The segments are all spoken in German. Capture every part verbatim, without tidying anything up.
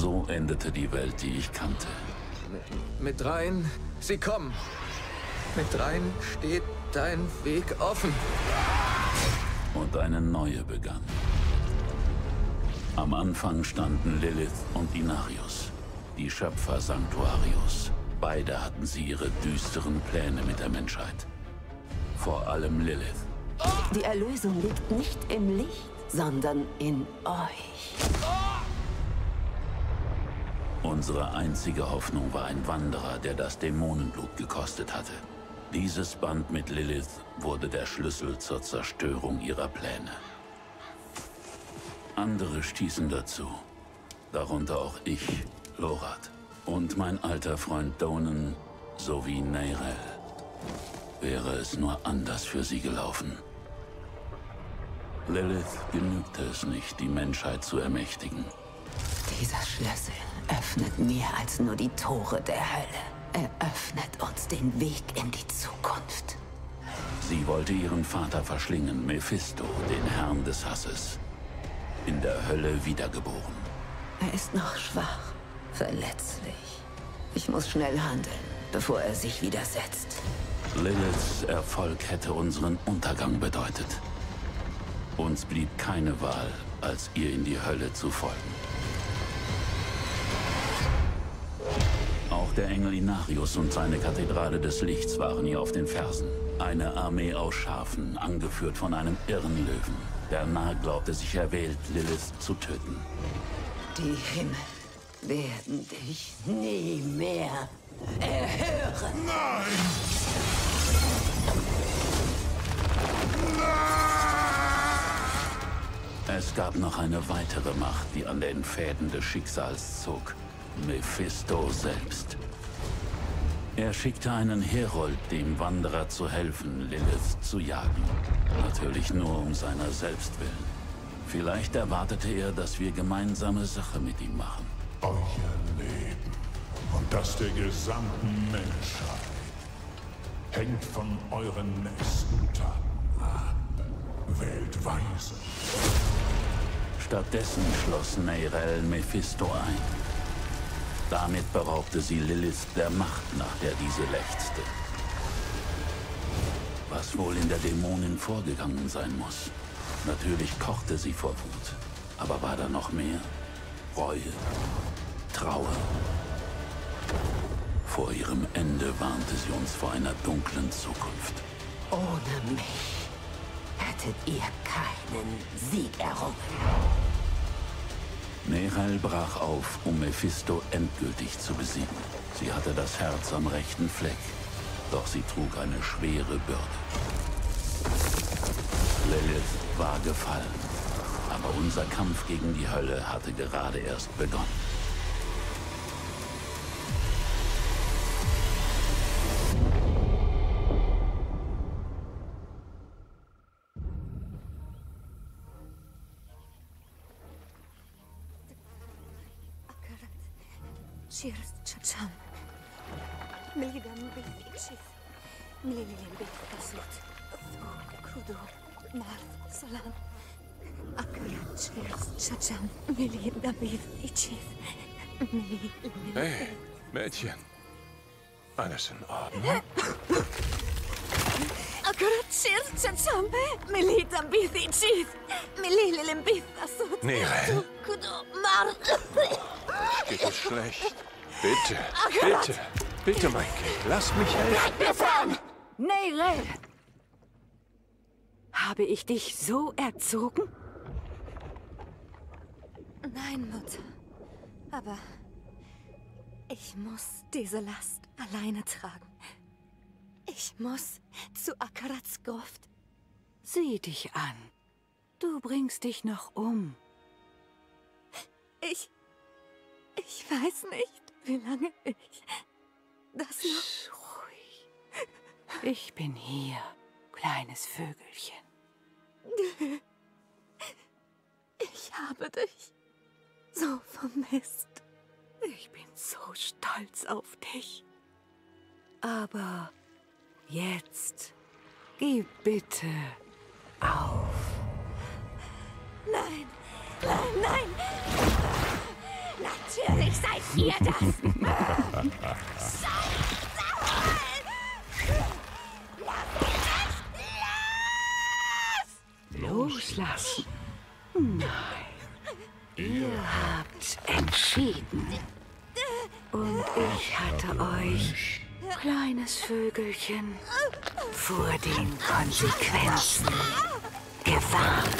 So endete die Welt, die ich kannte. Mit, mit dreien, sie kommen. Mit dreien steht dein Weg offen. Und eine neue begann. Am Anfang standen Lilith und Inarius, die Schöpfer Sanctuarius. Beide hatten sie ihre düsteren Pläne mit der Menschheit. Vor allem Lilith. Die Erlösung liegt nicht im Licht, sondern in euch. Unsere einzige Hoffnung war ein Wanderer, der das Dämonenblut gekostet hatte. Dieses Band mit Lilith wurde der Schlüssel zur Zerstörung ihrer Pläne. Andere stießen dazu, darunter auch ich, Lorath, und mein alter Freund Donan sowie Neyrelle. Wäre es nur anders für sie gelaufen. Lilith genügte es nicht, die Menschheit zu ermächtigen. Dieser Schlüssel öffnet mehr als nur die Tore der Hölle. Er öffnet uns den Weg in die Zukunft. Sie wollte ihren Vater verschlingen, Mephisto, den Herrn des Hasses. In der Hölle wiedergeboren. Er ist noch schwach, verletzlich. Ich muss schnell handeln, bevor er sich widersetzt. Liliths Erfolg hätte unseren Untergang bedeutet. Uns blieb keine Wahl, als ihr in die Hölle zu folgen. Auch der Engel Inarius und seine Kathedrale des Lichts waren ihr auf den Fersen. Eine Armee aus Schafen, angeführt von einem irren Löwen. Der Narr glaubte sich erwählt, Lilith zu töten. Die Himmel werden dich nie mehr erhören. Nein! Es gab noch eine weitere Macht, die an den Fäden des Schicksals zog. Mephisto selbst. Er schickte einen Herold, dem Wanderer zu helfen, Lilith zu jagen. Natürlich nur um seiner selbst willen. Vielleicht erwartete er, dass wir gemeinsame Sache mit ihm machen. Euer Leben und das der gesamten Menschheit hängt von euren nächsten Taten ab. Wählt weise. Stattdessen schloss Neyrelle Mephisto ein. Damit beraubte sie Lilith der Macht, nach der diese lechzte. Was wohl in der Dämonin vorgegangen sein muss. Natürlich kochte sie vor Wut. Aber war da noch mehr? Reue, Trauer. Vor ihrem Ende warnte sie uns vor einer dunklen Zukunft. Ohne mich hättet ihr keinen Sieg errungen. Neyrelle brach auf, um Mephisto endgültig zu besiegen. Sie hatte das Herz am rechten Fleck, doch sie trug eine schwere Bürde. Lilith war gefallen, aber unser Kampf gegen die Hölle hatte gerade erst begonnen. Cheers, Chacham. Milidam Bichis. Mililin Bichasut. Kudo. Marth Salam. Akarat Cheers, Chacham. Milidam Bichis. Mililin. Hey, Mädchen. Alles in Ordnung? Akarat Cheers, Chacham. Milidam Bichis. Mililin Bichasut. Neyrelle? Kudo. Marth. Geht es schlecht? Bitte, bitte, bitte, mein Kind, lass mich helfen. Mir fern! Neyrelle! Habe ich dich so erzogen? Nein, Mutter. Aber ich muss diese Last alleine tragen. Ich muss zu Akarats Gruft. Sieh dich an. Du bringst dich noch um. Ich... Ich weiß nicht, wie lange ich das noch... Ruhig. Ich bin hier, kleines Vögelchen. Ich habe dich so vermisst. Ich bin so stolz auf dich. Aber jetzt gib bitte auf. Nein, nein, nein! Natürlich! ihr das? Loslassen? Nein. Ihr habt entschieden. Und ich hatte euch, kleines Vögelchen, vor den Konsequenzen gewarnt.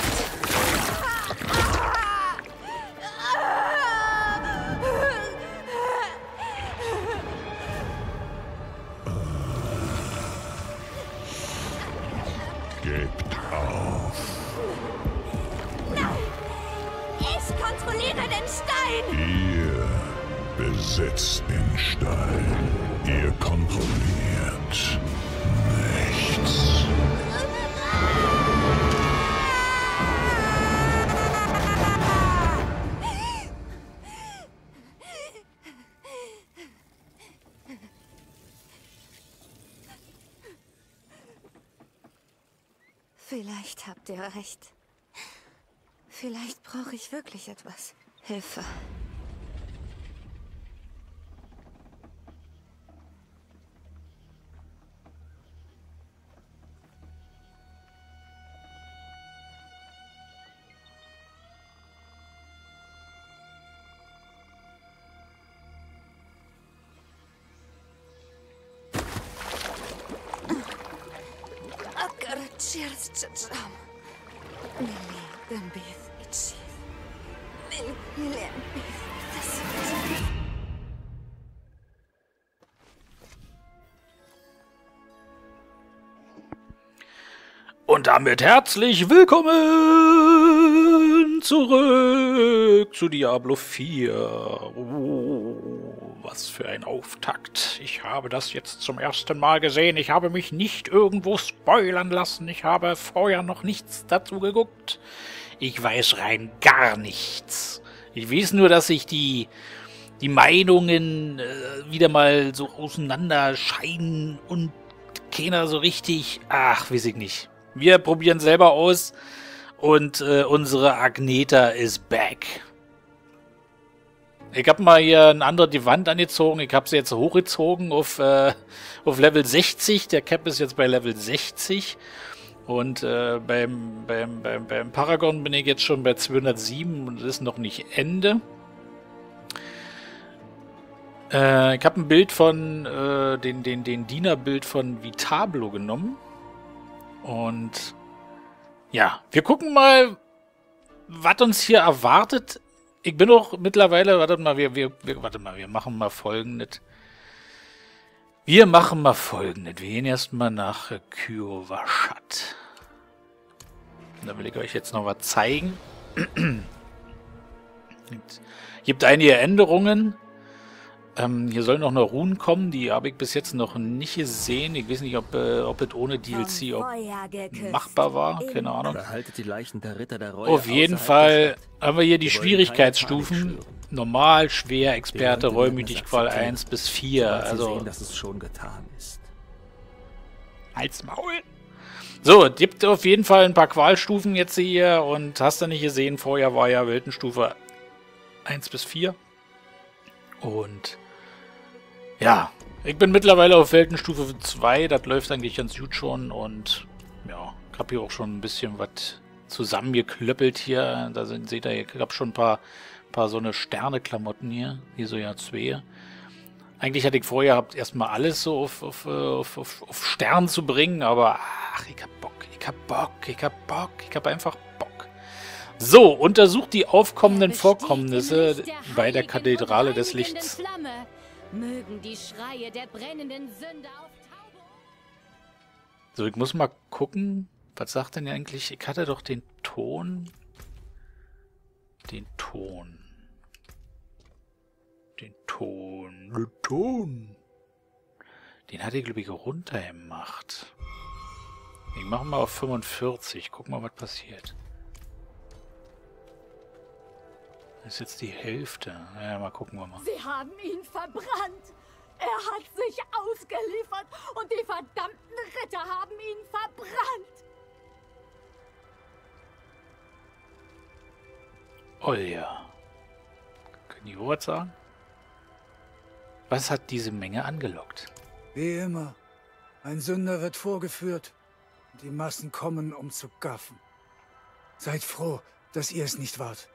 Gebt auf. Ich kontrolliere den Stein! Ihr besitzt den Stein. Ihr kontrolliert nichts. Vielleicht habt ihr recht. Vielleicht brauche ich wirklich etwas. Hilfe. Und damit herzlich willkommen zurück zu Diablo vier. Oh, was für ein Auftakt. Ich habe das jetzt zum ersten Mal gesehen. Ich habe mich nicht irgendwo spoilern lassen. Ich habe vorher noch nichts dazu geguckt. Ich weiß rein gar nichts. Ich weiß nur, dass sich die, die Meinungen äh, wieder mal so auseinanderscheiden und keiner so richtig... Ach, weiß ich nicht. Wir probieren selber aus und äh, unsere Agneta ist back. Ich habe mal hier eine andere die Wand angezogen. Ich habe sie jetzt hochgezogen auf, äh, auf Level sechzig. Der Cap ist jetzt bei Level sechzig. Und äh, beim, beim, beim, beim Paragon bin ich jetzt schon bei zweihundertsieben und das ist noch nicht Ende. Äh, ich habe ein Bild von, äh, den, den, den Dienerbild von Vitablo genommen. Und ja, wir gucken mal, was uns hier erwartet. Ich bin auch mittlerweile, wartet mal, wir, wir, wir, warte mal, wir machen mal Folgendes. Wir machen mal Folgendes. Wir gehen erstmal nach Kyovashat. Da will ich euch jetzt noch was zeigen. Es gibt einige Änderungen. Ähm, hier sollen noch noch Runen kommen, die habe ich bis jetzt noch nicht gesehen. Ich weiß nicht, ob, äh, ob es ohne D L C auch machbar war. Keine Ahnung. Die Leichen der Ritter der Reue Auf jeden Fall haben wir hier die Schwierigkeitsstufen. Normal, schwer, Experte, Reumütig, Qual eins bis vier. Also, sehen, dass es schon getan ist. Halt's Maul. So, es gibt auf jeden Fall ein paar Qualstufen jetzt hier. Und hast du nicht gesehen, vorher war ja Weltenstufe eins bis vier. Und ja, ich bin mittlerweile auf Weltenstufe zwei, das läuft eigentlich ganz gut schon und ja, ich habe hier auch schon ein bisschen was zusammengeklöppelt hier. Da sind, seht ihr, ich habe schon ein paar, paar so eine Sterne-Klamotten hier, hier so ja zwei. Eigentlich hatte ich vorher gehabt, erstmal alles so auf, auf, auf, auf, auf Stern zu bringen, aber ach, ich hab Bock, ich hab Bock, ich hab Bock, ich hab einfach Bock. So, untersucht die aufkommenden Vorkommnisse bei der Kathedrale des Lichts. Mögen die Schreie der brennenden Sünde auftauchen. So, ich muss mal gucken, was sagt denn eigentlich? Ich hatte doch den Ton. Den Ton. Den Ton. Den Ton. Den hatte ich, glaube ich, runtergemacht. Ich mache mal auf fünfundvierzig. Guck mal, was passiert. Das ist jetzt die Hälfte. Ja, mal gucken wir mal. Sie haben ihn verbrannt. Er hat sich ausgeliefert und die verdammten Ritter haben ihn verbrannt. Oh ja. Können die was sagen? Was hat diese Menge angelockt? Wie immer. Ein Sünder wird vorgeführt. Die Massen kommen, um zu gaffen. Seid froh, dass ihr es nicht wart.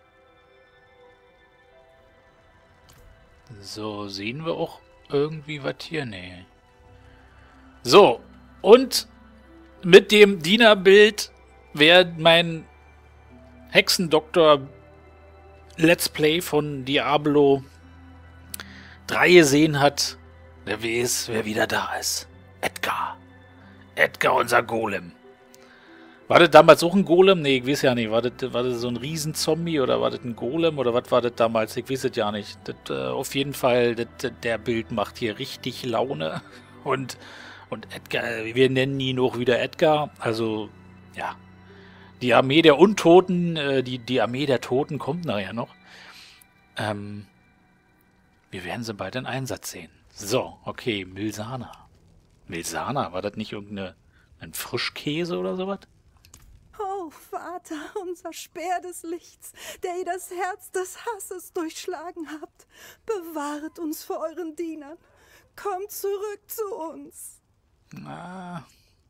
So, sehen wir auch irgendwie was hier? Nee. So, und mit dem Dienerbild, wer mein Hexendoktor Let's Play von Diablo drei gesehen hat, der weiß, wer wieder da ist. Edgar. Edgar, unser Golem. War das damals auch ein Golem? Nee, ich weiß ja nicht. War das, war das so ein Riesenzombie oder war das ein Golem oder was war das damals? Ich weiß es ja nicht. Das, äh, auf jeden Fall, das, der Bild macht hier richtig Laune. Und, und Edgar, wir nennen ihn auch wieder Edgar. Also, ja. Die Armee der Untoten, äh, die, die Armee der Toten kommt nachher noch. Ähm, wir werden sie bald in Einsatz sehen. So, okay, Milsana. Milsana, war das nicht irgendein Frischkäse oder sowas? Oh, Vater, unser Speer des Lichts, der ihr das Herz des Hasses durchschlagen habt, bewahret uns vor euren Dienern. Kommt zurück zu uns. Na,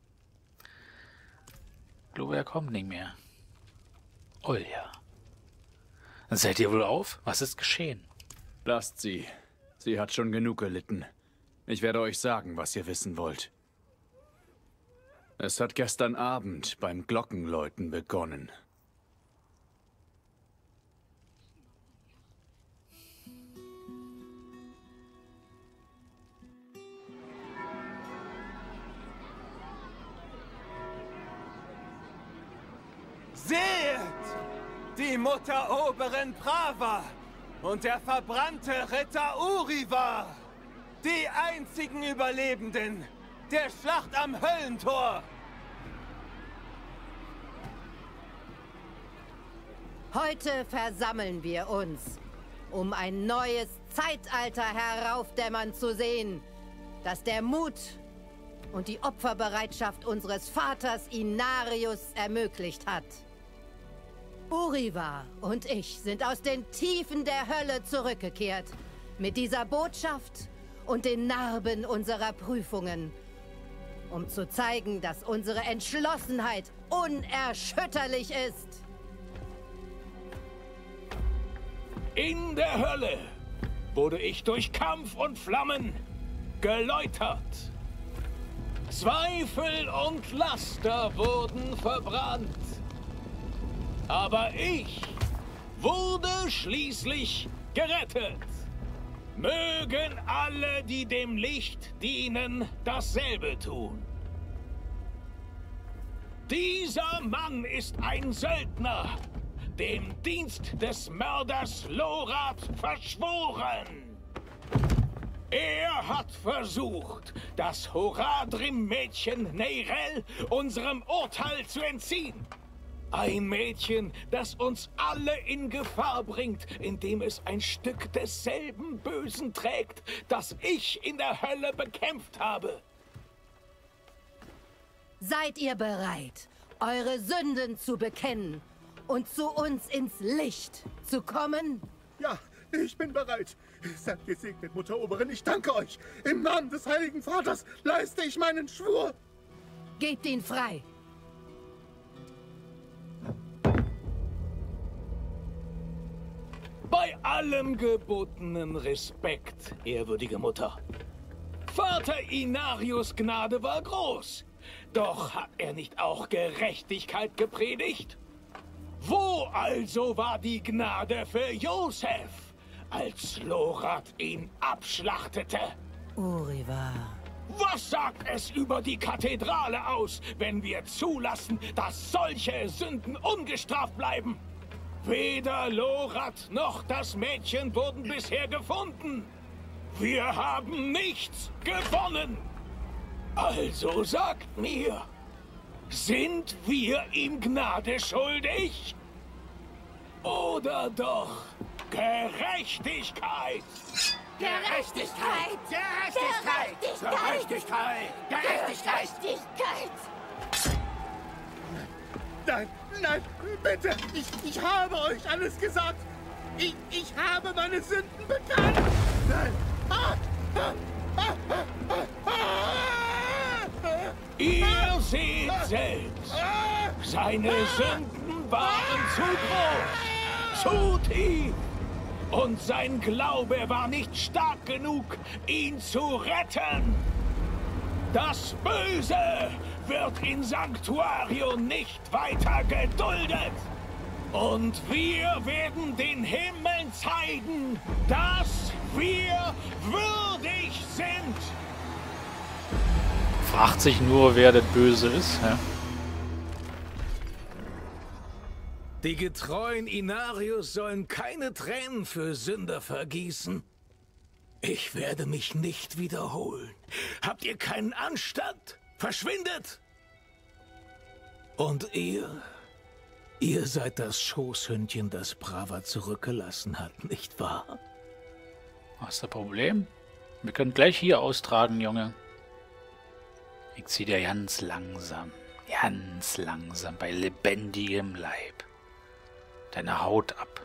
ich glaube, er kommt nicht mehr. Olja. Dann seid ihr wohl auf? Was ist geschehen? Lasst sie. Sie hat schon genug gelitten. Ich werde euch sagen, was ihr wissen wollt. Es hat gestern Abend beim Glockenläuten begonnen. Seht! Die Mutter Oberin Prava und der verbrannte Ritter Uriva! Die einzigen Überlebenden der Schlacht am Höllentor! Heute versammeln wir uns, um ein neues Zeitalter heraufdämmern zu sehen, das der Mut und die Opferbereitschaft unseres Vaters Inarius ermöglicht hat. Uriva und ich sind aus den Tiefen der Hölle zurückgekehrt, mit dieser Botschaft und den Narben unserer Prüfungen, um zu zeigen, dass unsere Entschlossenheit unerschütterlich ist. In der Hölle wurde ich durch Kampf und Flammen geläutert. Zweifel und Laster wurden verbrannt. Aber ich wurde schließlich gerettet. Mögen alle, die dem Licht dienen, dasselbe tun. Dieser Mann ist ein Söldner, dem Dienst des Mörders Lorath verschworen. Er hat versucht, das Horadrim-Mädchen Neyrelle unserem Urteil zu entziehen. Ein Mädchen, das uns alle in Gefahr bringt, indem es ein Stück desselben Bösen trägt, das ich in der Hölle bekämpft habe. Seid ihr bereit, eure Sünden zu bekennen und zu uns ins Licht zu kommen? Ja, ich bin bereit. Seid gesegnet, Mutter Oberin, ich danke euch. Im Namen des Heiligen Vaters leiste ich meinen Schwur. Gebt ihn frei. Bei allem gebotenen Respekt, ehrwürdige Mutter. Vater Inarius' Gnade war groß. Doch hat er nicht auch Gerechtigkeit gepredigt? Wo also war die Gnade für Josef, als Lorath ihn abschlachtete? Uriva. Was sagt es über die Kathedrale aus, wenn wir zulassen, dass solche Sünden ungestraft bleiben? Weder Lorath noch das Mädchen wurden bisher gefunden. Wir haben nichts gewonnen. Also sagt mir, sind wir ihm Gnade schuldig? Oder doch Gerechtigkeit? Gerechtigkeit! Gerechtigkeit! Gerechtigkeit! Gerechtigkeit! Gerechtigkeit! Nein, nein, bitte, ich, ich habe euch alles gesagt. Ich, ich habe meine Sünden bekannt. Nein, ah, Ihr seht selbst, seine Sünden waren zu groß, zu tief. Und sein Glaube war nicht stark genug, ihn zu retten. Das Böse wird in Sanctuario nicht weiter geduldet. Und wir werden den Himmel zeigen, dass wir würdig sind. Fragt sich nur, wer das Böse ist. Ja? Die getreuen Inarius sollen keine Tränen für Sünder vergießen. Ich werde mich nicht wiederholen. Habt ihr keinen Anstand? Verschwindet! Und ihr? Ihr seid das Schoßhündchen, das Prava zurückgelassen hat, nicht wahr? Was ist das Problem? Wir können gleich hier austragen, Junge. Ich zieh dir ganz langsam, ganz langsam, bei lebendigem Leib deine Haut ab.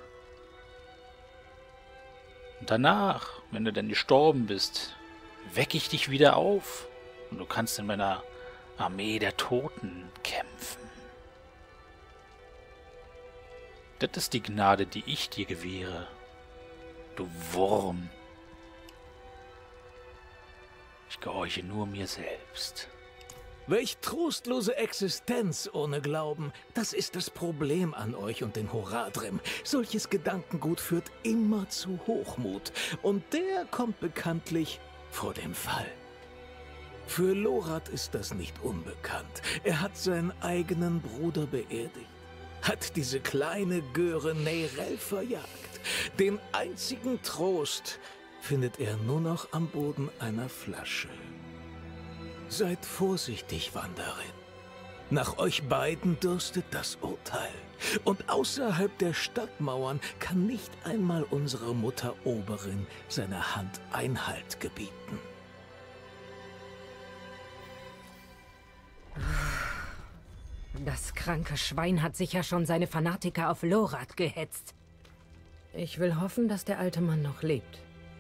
Und danach, wenn du dann gestorben bist, wecke ich dich wieder auf. Und du kannst in meiner Armee der Toten kämpfen. Das ist die Gnade, die ich dir gewähre. Du Wurm. Ich gehorche nur mir selbst. Welch trostlose Existenz ohne Glauben. Das ist das Problem an euch und den Horadrim. Solches Gedankengut führt immer zu Hochmut. Und der kommt bekanntlich vor dem Fall. Für Lorath ist das nicht unbekannt. Er hat seinen eigenen Bruder beerdigt. Hat diese kleine Göre Neyrelle verjagt. Den einzigen Trost findet er nur noch am Boden einer Flasche. Seid vorsichtig, Wanderin. Nach euch beiden dürstet das Urteil. Und außerhalb der Stadtmauern kann nicht einmal unsere Mutter Oberin seiner Hand Einhalt gebieten. Das kranke Schwein hat sicher schon seine Fanatiker auf Lorath gehetzt. Ich will hoffen, dass der alte Mann noch lebt.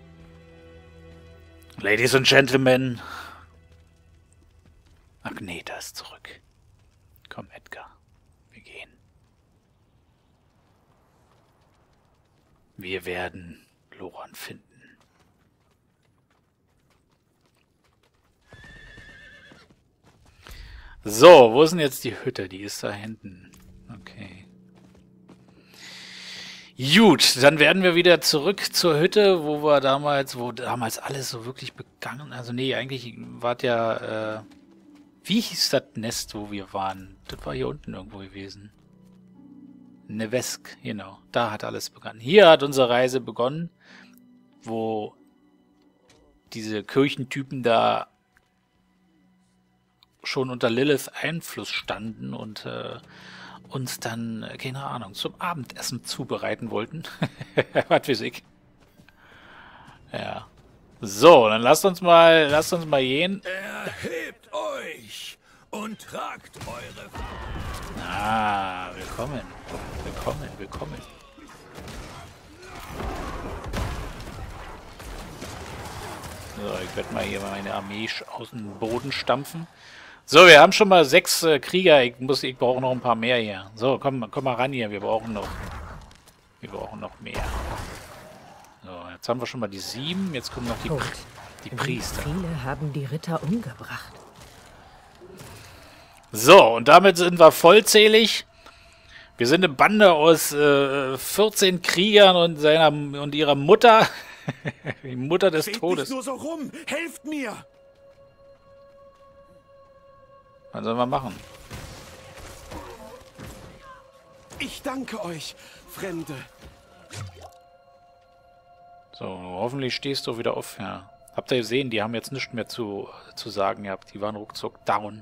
Ladies and Gentlemen, Agneta ist zurück. Komm, Edgar, wir gehen. Wir werden Loran finden. So, wo ist denn jetzt die Hütte? Die ist da hinten. Okay. Gut, dann werden wir wieder zurück zur Hütte, wo wir damals, wo damals alles so wirklich begangen. Also nee, eigentlich war ja, äh, wie hieß das Nest, wo wir waren? Das war hier unten irgendwo gewesen. Nevesk, genau. Da hat alles begonnen. Hier hat unsere Reise begonnen, wo diese Kirchentypen da schon unter Liliths Einfluss standen und äh, uns dann, keine Ahnung, zum Abendessen zubereiten wollten. Was weiß ich. Ja. So, dann lasst uns mal, lasst uns mal gehen. Erhebt euch und tragt eure... Ah, willkommen. Willkommen, willkommen. So, ich werde mal hier meine Armee aus dem Boden stampfen. So, wir haben schon mal sechs äh, Krieger. Ich muss, ich brauche noch ein paar mehr hier. So, komm, komm mal ran hier. Wir brauchen noch, wir brauchen noch mehr. So, jetzt haben wir schon mal die sieben. Jetzt kommen noch die, Gut. die Priester. Viele haben die Ritter umgebracht. So, und damit sind wir vollzählig. Wir sind eine Bande aus äh, vierzehn Kriegern und seiner und ihrer Mutter. Die Mutter des Steht Todes. nicht nur so rum. Helft mir! Was sollen wir machen? Ich danke euch, Fremde. So, hoffentlich stehst du wieder auf. Ja. Habt ihr gesehen, die haben jetzt nichts mehr zu, zu sagen gehabt. Die waren ruckzuck down.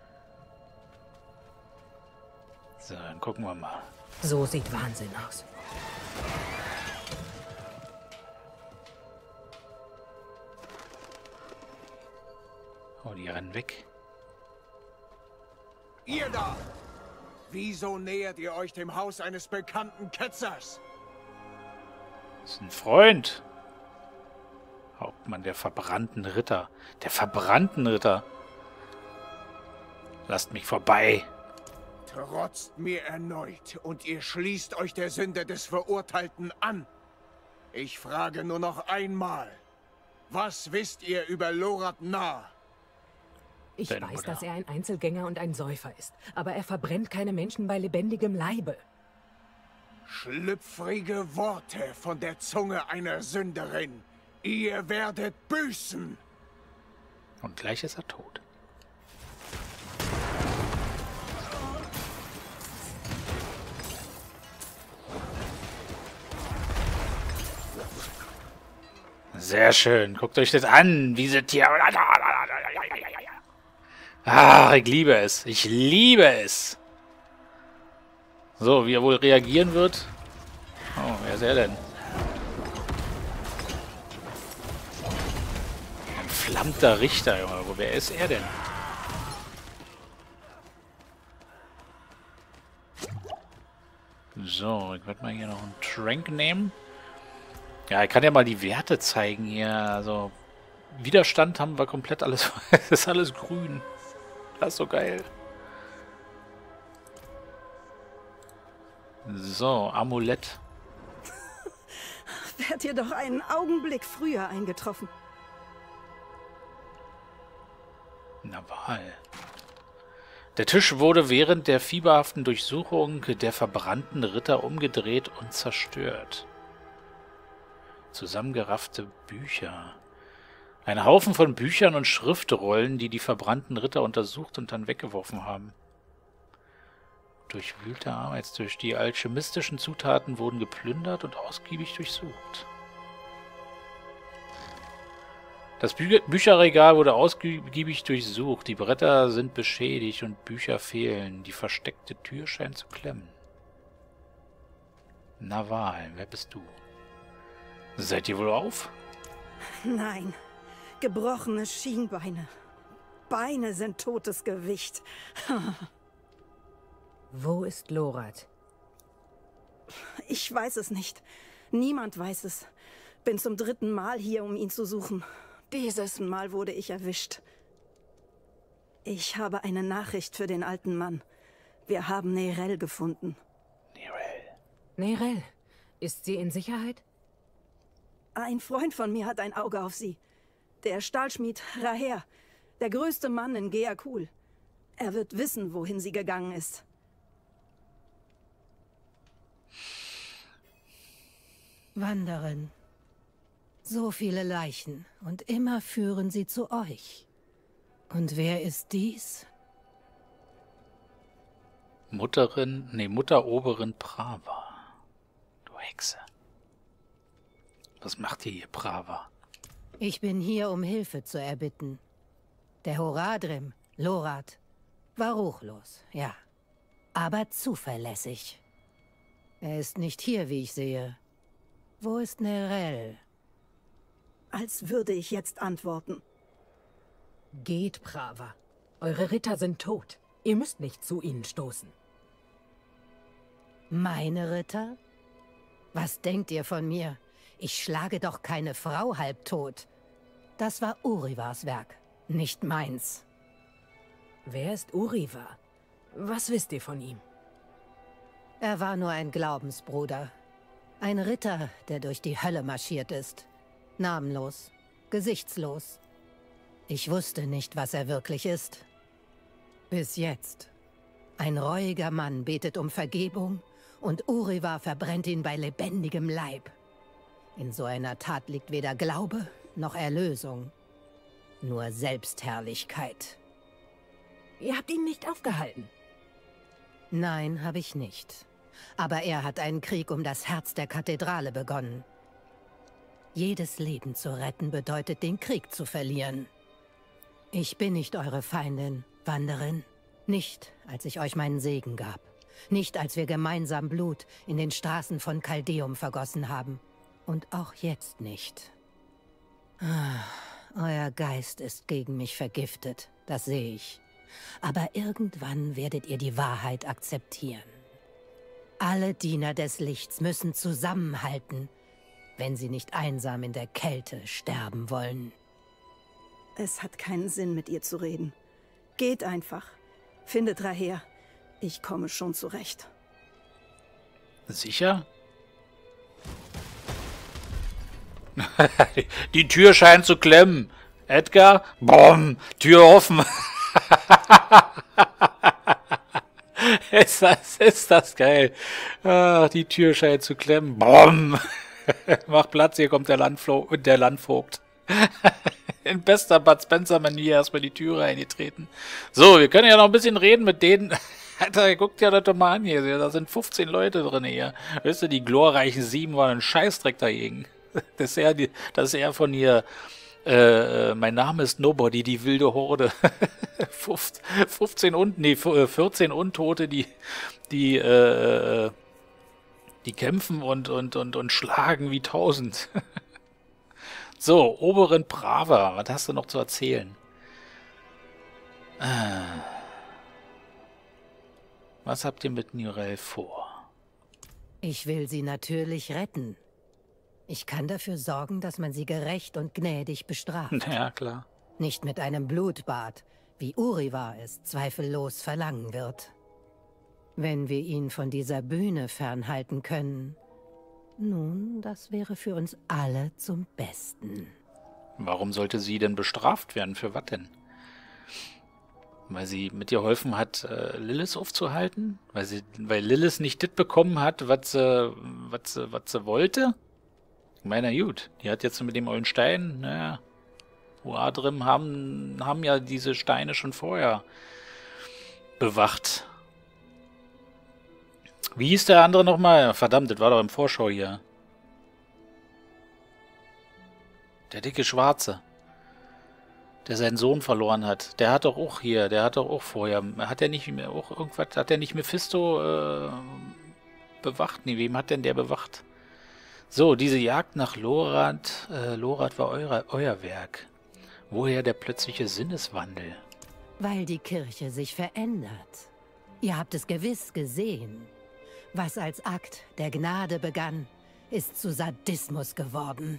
So, dann gucken wir mal. So sieht Wahnsinn aus. Oh, die rennen weg. Ihr da! Wieso nähert ihr euch dem Haus eines bekannten Ketzers? Das ist ein Freund. Hauptmann der verbrannten Ritter. Der verbrannten Ritter. Lasst mich vorbei. Trotzt mir erneut und ihr schließt euch der Sünde des Verurteilten an. Ich frage nur noch einmal. Was wisst ihr über Lorath Nahr? Ich Deine weiß, Mutter. dass er ein Einzelgänger und ein Säufer ist. Aber er verbrennt keine Menschen bei lebendigem Leibe. Schlüpfrige Worte von der Zunge einer Sünderin. Ihr werdet büßen. Und gleich ist er tot. Sehr schön. Guckt euch das an. Wie sie hier... Ach, ich liebe es. Ich liebe es. So, wie er wohl reagieren wird. Oh, wer ist er denn? Ein flammter Richter, Junge. Wo, wer ist er denn? So, ich werde mal hier noch einen Trank nehmen. Ja, ich kann ja mal die Werte zeigen hier. Also, Widerstand haben wir komplett alles. Es ist alles grün. Das ist so geil. So, Amulett. Wärt ihr doch einen Augenblick früher eingetroffen. Naval. Der Tisch wurde während der fieberhaften Durchsuchung der verbrannten Ritter umgedreht und zerstört. Zusammengeraffte Bücher. Ein Haufen von Büchern und Schriftrollen, die die verbrannten Ritter untersucht und dann weggeworfen haben. Durchwühlte Arbeitstisch. Die alchemistischen Zutaten wurden geplündert und ausgiebig durchsucht. Das Bü Bücherregal wurde ausgiebig durchsucht. Die Bretter sind beschädigt und Bücher fehlen. Die versteckte Tür scheint zu klemmen. Naval, wer bist du? Seid ihr wohl auf? Nein. Gebrochene Schienbeine. Beine sind totes Gewicht. Wo ist Lorath? Ich weiß es nicht. Niemand weiß es. Bin zum dritten Mal hier, um ihn zu suchen. Dieses Mal wurde ich erwischt. Ich habe eine Nachricht für den alten Mann. Wir haben Neyrelle gefunden. Neyrelle? Neyrelle? Ist sie in Sicherheit? Ein Freund von mir hat ein Auge auf sie. Der Stahlschmied Raher, der größte Mann in Geakul. Er wird wissen, wohin sie gegangen ist. Wanderin. So viele Leichen und immer führen sie zu euch. Und wer ist dies? Mutterin, nee, Mutteroberin Prava. Du Hexe. Was macht ihr hier, Prava? Ich bin hier, um Hilfe zu erbitten. Der Horadrim, Lorath, war ruchlos, ja. Aber zuverlässig. Er ist nicht hier, wie ich sehe. Wo ist Neyrelle? Als würde ich jetzt antworten. Geht, Prava. Eure Ritter sind tot. Ihr müsst nicht zu ihnen stoßen. Meine Ritter? Was denkt ihr von mir? Ich schlage doch keine Frau halbtot. Das war Urivars Werk, nicht meins. Wer ist Urivar? Was wisst ihr von ihm? Er war nur ein Glaubensbruder. Ein Ritter, der durch die Hölle marschiert ist. Namenlos, gesichtslos. Ich wusste nicht, was er wirklich ist. Bis jetzt. Ein reuiger Mann betet um Vergebung und Urivar verbrennt ihn bei lebendigem Leib. In so einer Tat liegt weder Glaube noch Erlösung. Nur Selbstherrlichkeit. Ihr habt ihn nicht aufgehalten? Nein, habe ich nicht. Aber er hat einen Krieg um das Herz der Kathedrale begonnen. Jedes Leben zu retten bedeutet, den Krieg zu verlieren. Ich bin nicht eure Feindin, Wanderin. Nicht, als ich euch meinen Segen gab. Nicht, als wir gemeinsam Blut in den Straßen von Caldeum vergossen haben. Und auch jetzt nicht. Ah, euer Geist ist gegen mich vergiftet, das sehe ich. Aber irgendwann werdet ihr die Wahrheit akzeptieren. Alle Diener des Lichts müssen zusammenhalten, wenn sie nicht einsam in der Kälte sterben wollen. Es hat keinen Sinn, mit ihr zu reden. Geht einfach. Findet Rahir. Ich komme schon zurecht. Sicher? Die Tür scheint zu klemmen. Edgar? Boom! Tür offen. ist, das, ist das geil. Ah, die Tür scheint zu klemmen. Boom! Mach Platz, hier kommt der, Landflo der Landvogt. In bester Bud Spencer-Manier erstmal die Tür reingetreten. So, wir können ja noch ein bisschen reden mit denen. Alter, guckt ja das doch mal an hier. Da sind fünfzehn Leute drin hier. Weißt du, die glorreichen sieben waren ein Scheißdreck dagegen. Das ist eher, die, das ist eher von hier. Äh, mein Name ist Nobody, die wilde Horde. fünfzehn und, nee, vierzehn Untote, die, die, äh, die kämpfen und, und, und, und schlagen wie tausend. So, Oberin Prava, was hast du noch zu erzählen? Ah. Was habt ihr mit Nirel vor? Ich will sie natürlich retten. Ich kann dafür sorgen, dass man sie gerecht und gnädig bestraft. Ja, klar. Nicht mit einem Blutbad, wie Uriva es zweifellos verlangen wird. Wenn wir ihn von dieser Bühne fernhalten können, nun, das wäre für uns alle zum Besten. Warum sollte sie denn bestraft werden? Für was denn? Weil sie mit ihr geholfen hat, äh, Lilith aufzuhalten? Weil sie, weil Lilith nicht das bekommen hat, was sie, was sie, was sie wollte? Ich meine, gut, die hat jetzt mit dem ollen Stein, naja, Uadrim haben, haben ja diese Steine schon vorher bewacht. Wie hieß der andere nochmal? Verdammt, das war doch im Vorschau hier. Der dicke Schwarze. Der seinen Sohn verloren hat. Der hat doch auch hier, der hat doch auch vorher, hat er nicht mehr auch irgendwas, hat er nicht Mephisto äh, bewacht? Nee, wem hat denn der bewacht? So, diese Jagd nach Lorath, äh, Lorath war euer, euer Werk. Woher der plötzliche Sinneswandel? Weil die Kirche sich verändert. Ihr habt es gewiss gesehen. Was als Akt der Gnade begann, ist zu Sadismus geworden.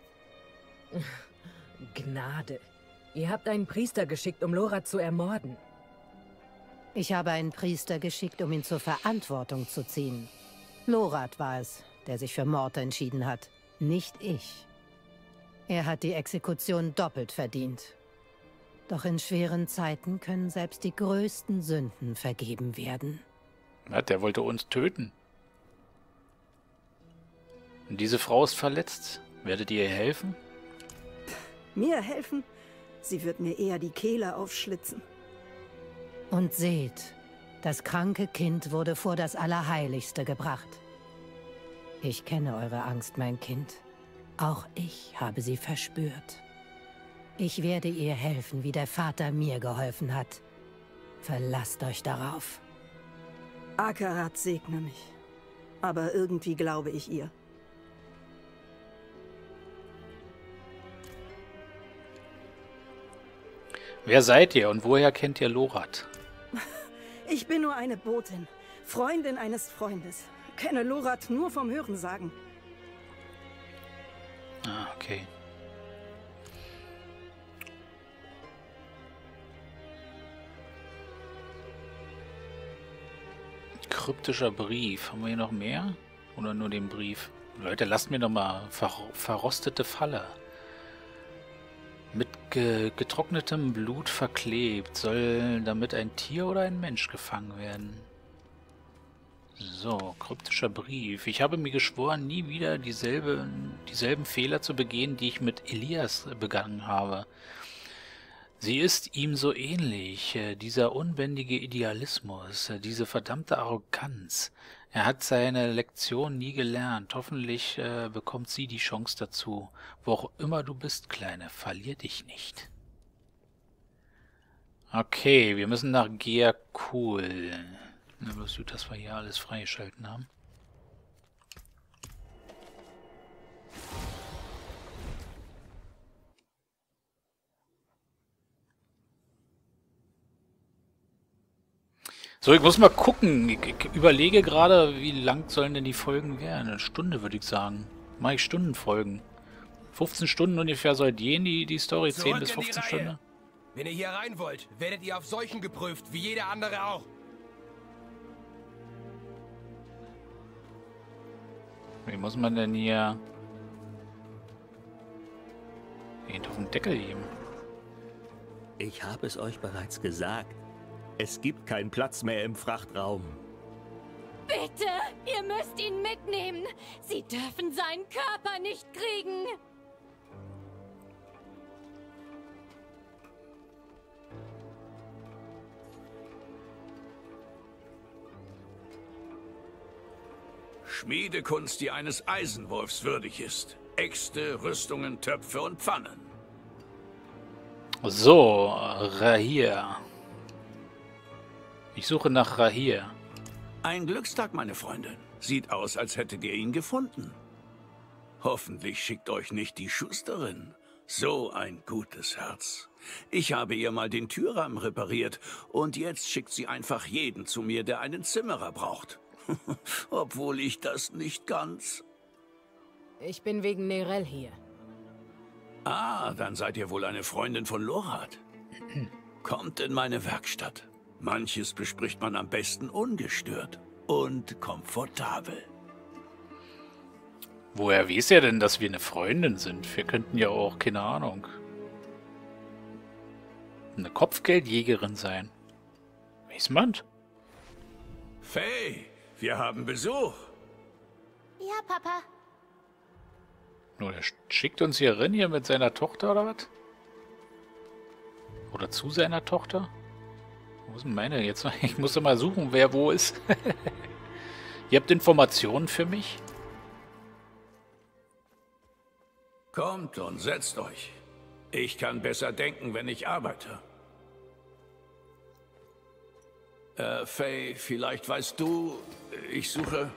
Gnade. Ihr habt einen Priester geschickt, um Lorath zu ermorden. Ich habe einen Priester geschickt, um ihn zur Verantwortung zu ziehen. Lorath war es, der sich für Mord entschieden hat, nicht ich. Er hat die Exekution doppelt verdient. Doch in schweren Zeiten können selbst die größten Sünden vergeben werden. Ja, der wollte uns töten. Und diese Frau ist verletzt. Werdet ihr ihr helfen? Mir helfen? Sie wird mir eher die Kehle aufschlitzen. Und seht, das kranke Kind wurde vor das Allerheiligste gebracht. Ich kenne eure Angst, mein Kind. Auch ich habe sie verspürt. Ich werde ihr helfen, wie der Vater mir geholfen hat. Verlasst euch darauf. Akarat segne mich. Aber irgendwie glaube ich ihr. Wer seid ihr und woher kennt ihr Lorath? Ich bin nur eine Botin, Freundin eines Freundes. Kenne Lorath nur vom Hörensagen. Ah, okay. Kryptischer Brief. Haben wir hier noch mehr? Oder nur den Brief? Leute, lasst mir doch mal ver verrostete Falle. Mit ge getrocknetem Blut verklebt. Soll damit ein Tier oder ein Mensch gefangen werden? So, kryptischer Brief. Ich habe mir geschworen, nie wieder dieselbe, dieselben Fehler zu begehen, die ich mit Elias begangen habe. Sie ist ihm so ähnlich, dieser unbändige Idealismus, diese verdammte Arroganz. Er hat seine Lektion nie gelernt. Hoffentlich äh, bekommt sie die Chance dazu. Wo auch immer du bist, Kleine, verlier dich nicht. Okay, wir müssen nach Geakul. Na, bloß gut, dass wir hier alles freigeschalten haben. So, ich muss mal gucken. Ich, ich überlege gerade, wie lang sollen denn die Folgen werden? Eine Stunde, würde ich sagen. Mach ich Stundenfolgen. fünfzehn Stunden ungefähr soll gehen, die, die Story. zehn bis fünfzehn Stunden. Wenn ihr hier rein wollt, werdet ihr auf Seuchen geprüft, wie jeder andere auch. Wie muss man denn hier... Geht auf den Deckel geben. Ich habe es euch bereits gesagt. Es gibt keinen Platz mehr im Frachtraum. Bitte, ihr müsst ihn mitnehmen. Sie dürfen seinen Körper nicht kriegen. Schmiedekunst, die eines Eisenwolfs würdig ist. Äxte, Rüstungen, Töpfe und Pfannen. So, Rahir. Ich suche nach Rahir. Ein Glückstag, meine Freundin. Sieht aus, als hättet ihr ihn gefunden. Hoffentlich schickt euch nicht die Schusterin. So ein gutes Herz. Ich habe ihr mal den Türrahmen repariert und jetzt schickt sie einfach jeden zu mir, der einen Zimmerer braucht. Obwohl ich das nicht ganz... Ich bin wegen Neyrelle hier. Ah, dann seid ihr wohl eine Freundin von Lorath. Kommt in meine Werkstatt. Manches bespricht man am besten ungestört und komfortabel. Woher weiß er denn, dass wir eine Freundin sind? Wir könnten ja auch, keine Ahnung, eine Kopfgeldjägerin sein. Weiß man? Faye, wir haben Besuch. Ja, Papa. Nur der schickt uns hier rein, hier mit seiner Tochter oder was? Oder zu seiner Tochter? Wo ist denn meine jetzt? Ich muss doch mal suchen, wer wo ist. Ihr habt Informationen für mich? Kommt und setzt euch. Ich kann besser denken, wenn ich arbeite. Äh, Faye, vielleicht weißt du, ich suche...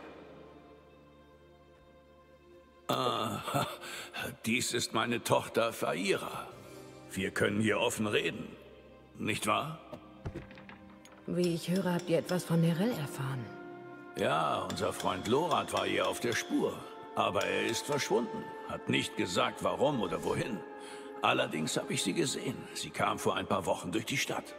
Ah, dies ist meine Tochter Faira. Wir können hier offen reden, nicht wahr? Wie ich höre, habt ihr etwas von Neyrelle erfahren. Ja, unser Freund Lorath war ihr auf der Spur. Aber er ist verschwunden, hat nicht gesagt, warum oder wohin. Allerdings habe ich sie gesehen. Sie kam vor ein paar Wochen durch die Stadt.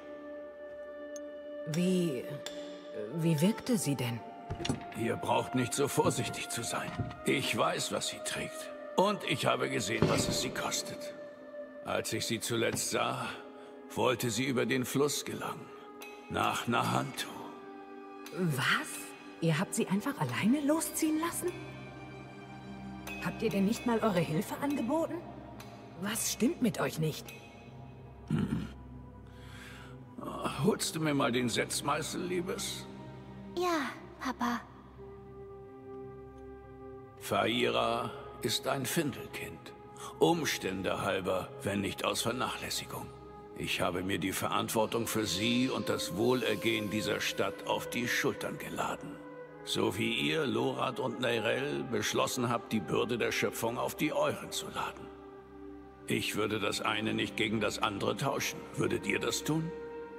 Wie... wie wirkte sie denn? Ihr braucht nicht so vorsichtig zu sein. Ich weiß, was sie trägt. Und ich habe gesehen, was es sie kostet. Als ich sie zuletzt sah, wollte sie über den Fluss gelangen. Nach Nahantu. Was? Ihr habt sie einfach alleine losziehen lassen? Habt ihr denn nicht mal eure Hilfe angeboten? Was stimmt mit euch nicht? Hm. Holst du mir mal den Setzmeißel, Liebes? Ja, Papa. Faira ist ein Findelkind. Umstände halber, wenn nicht aus Vernachlässigung. Ich habe mir die Verantwortung für sie und das Wohlergehen dieser Stadt auf die Schultern geladen. So wie ihr, Lorath und Neyrelle, beschlossen habt, die Bürde der Schöpfung auf die euren zu laden. Ich würde das eine nicht gegen das andere tauschen. Würdet ihr das tun?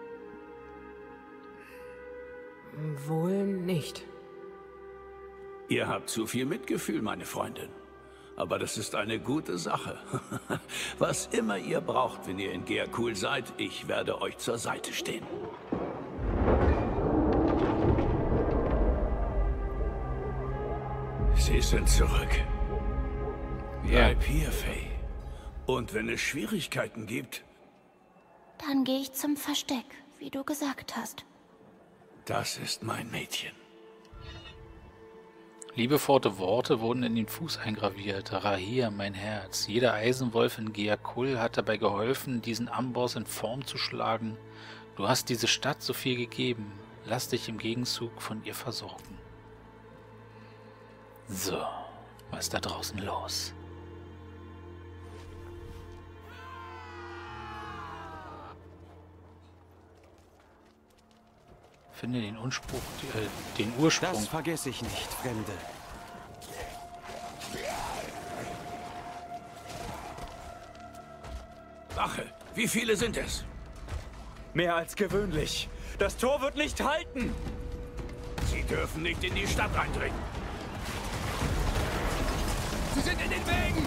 Wohl nicht. Ihr habt zu viel Mitgefühl, meine Freundin. Aber das ist eine gute Sache. Was immer ihr braucht, wenn ihr in Geakul seid, ich werde euch zur Seite stehen. Sie sind zurück. Bleib hier, Faye. Und wenn es Schwierigkeiten gibt... Dann gehe ich zum Versteck, wie du gesagt hast. Das ist mein Mädchen. Liebevolle Worte wurden in den Fuß eingraviert. Rahir, mein Herz. Jeder Eisenwolf in Geakul hat dabei geholfen, diesen Amboss in Form zu schlagen. Du hast diese Stadt so viel gegeben. Lass dich im Gegenzug von ihr versorgen. So, was ist da draußen los? Finde den Unspruch, äh, den Ursprung. Das vergesse ich nicht, Fremde. Wache, wie viele sind es? Mehr als gewöhnlich. Das Tor wird nicht halten. Sie dürfen nicht in die Stadt eindringen. Sie sind in den Wegen!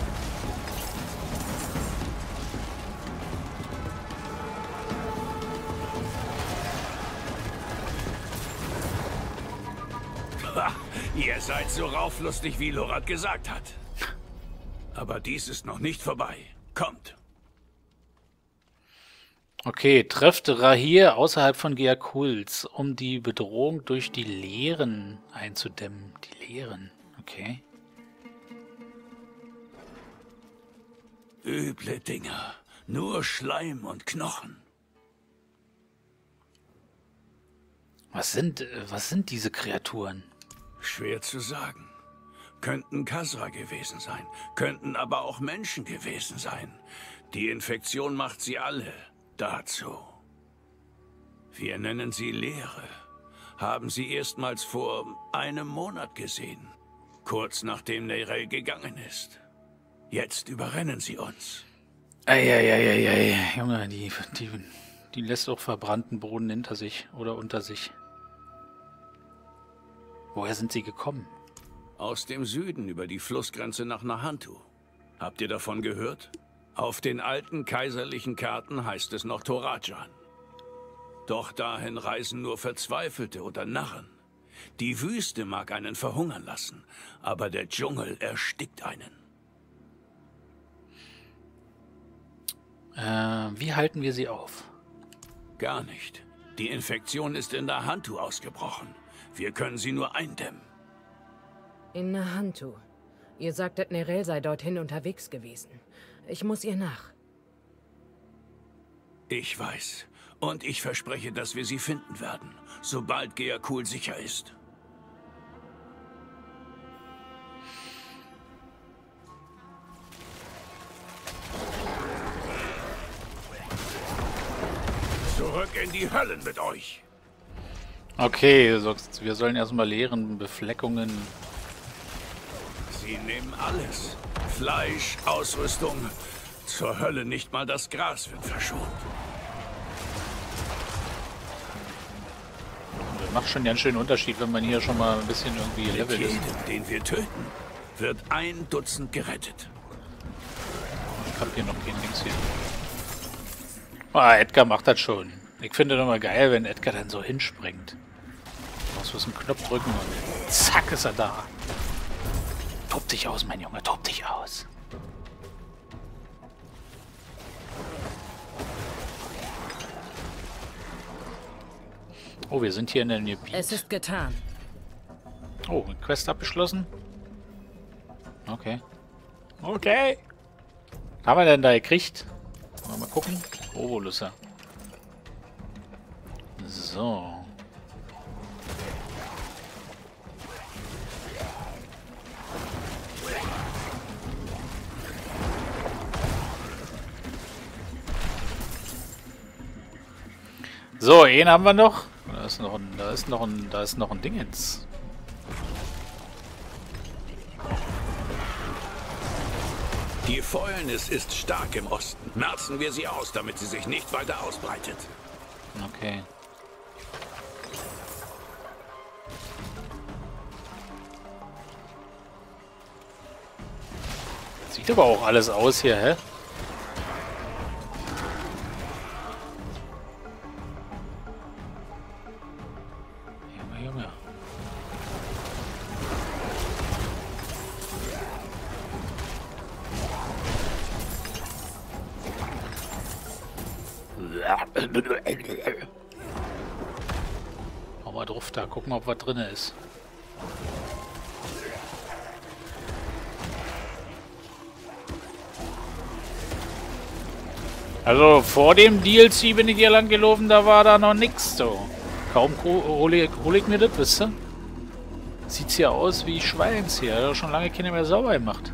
Ha, ihr seid so rauflustig, wie Lorath gesagt hat. Aber dies ist noch nicht vorbei. Kommt. Okay, trefft Rahir außerhalb von Geakuls, um die Bedrohung durch die Lehren einzudämmen. Die Lehren, okay. Üble Dinger. Nur Schleim und Knochen. Was sind, was sind diese Kreaturen? Schwer zu sagen. Könnten Khazra gewesen sein, könnten aber auch Menschen gewesen sein. Die Infektion macht sie alle dazu. Wir nennen sie Leere. Haben sie erstmals vor einem Monat gesehen, kurz nachdem Neyrelle gegangen ist. Jetzt überrennen sie uns. Eieieiei, Junge, die, die, die lässt auch verbrannten Boden hinter sich oder unter sich. Woher sind sie gekommen? Aus dem Süden über die Flussgrenze nach Nahantu. Habt ihr davon gehört? Auf den alten kaiserlichen Karten heißt es noch Torajan. Doch dahin reisen nur Verzweifelte oder Narren. Die Wüste mag einen verhungern lassen, aber der Dschungel erstickt einen. Äh, wie halten wir sie auf? Gar nicht. Die Infektion ist in Nahantu ausgebrochen. Wir können sie nur eindämmen. In Nahantu. Ihr sagtet, Neyrelle sei dorthin unterwegs gewesen. Ich muss ihr nach. Ich weiß. Und ich verspreche, dass wir sie finden werden, sobald Geakul sicher ist. Zurück in die Höllen mit euch! Okay, wir sollen erstmal leeren Befleckungen. Sie nehmen alles. Fleisch, Ausrüstung. Zur Hölle nicht mal das Gras wird verschont. Das macht schon einen schönen Unterschied, wenn man hier schon mal ein bisschen irgendwie Level ist. Jedem, den wir töten, wird ein Dutzend gerettet. Ich hab hier noch kein Dings hier. Ah, Edgar macht das schon. Ich finde doch mal geil, wenn Edgar dann so hinspringt. Du musst einen Knopf drücken und zack ist er da. Tob dich aus, mein Junge, tob dich aus. Oh, wir sind hier in der Gebiet. Es ist getan. Oh, Quest abgeschlossen. Okay. Okay. Was haben wir denn da gekriegt? Mal, mal gucken. Ovolusse. So. So, einen haben wir noch. Da ist noch ein, da ist noch ein, da ist noch ein Dingens. Die Fäulnis ist stark im Osten. Merzen wir sie aus, damit sie sich nicht weiter ausbreitet. Okay. Sieht aber auch alles aus hier, hä? Junge, Junge. Hau mal drauf da, gucken mal, ob was drin ist. Also vor dem D L C bin ich hier lang gelaufen, da war da noch nichts so. Kaum hole ich, hol ich mir das, wisst ihr? Sieht's hier aus wie Schweins hier, hat schon lange keiner mehr sauber gemacht.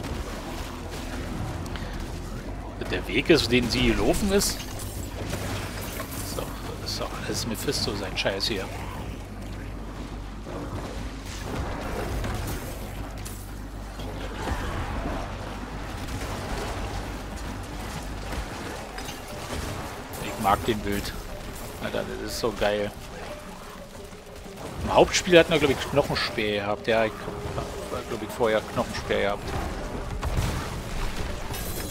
Der Weg ist, den sie gelaufen ist. Ist doch, ist doch alles Mephisto sein Scheiß hier. Ich mag den Bild. Alter, das ist so geil. Im Hauptspiel hat man, glaube ich, Knochenspeer gehabt. Ja, ich habe, glaube ich, vorher Knochenspeer gehabt.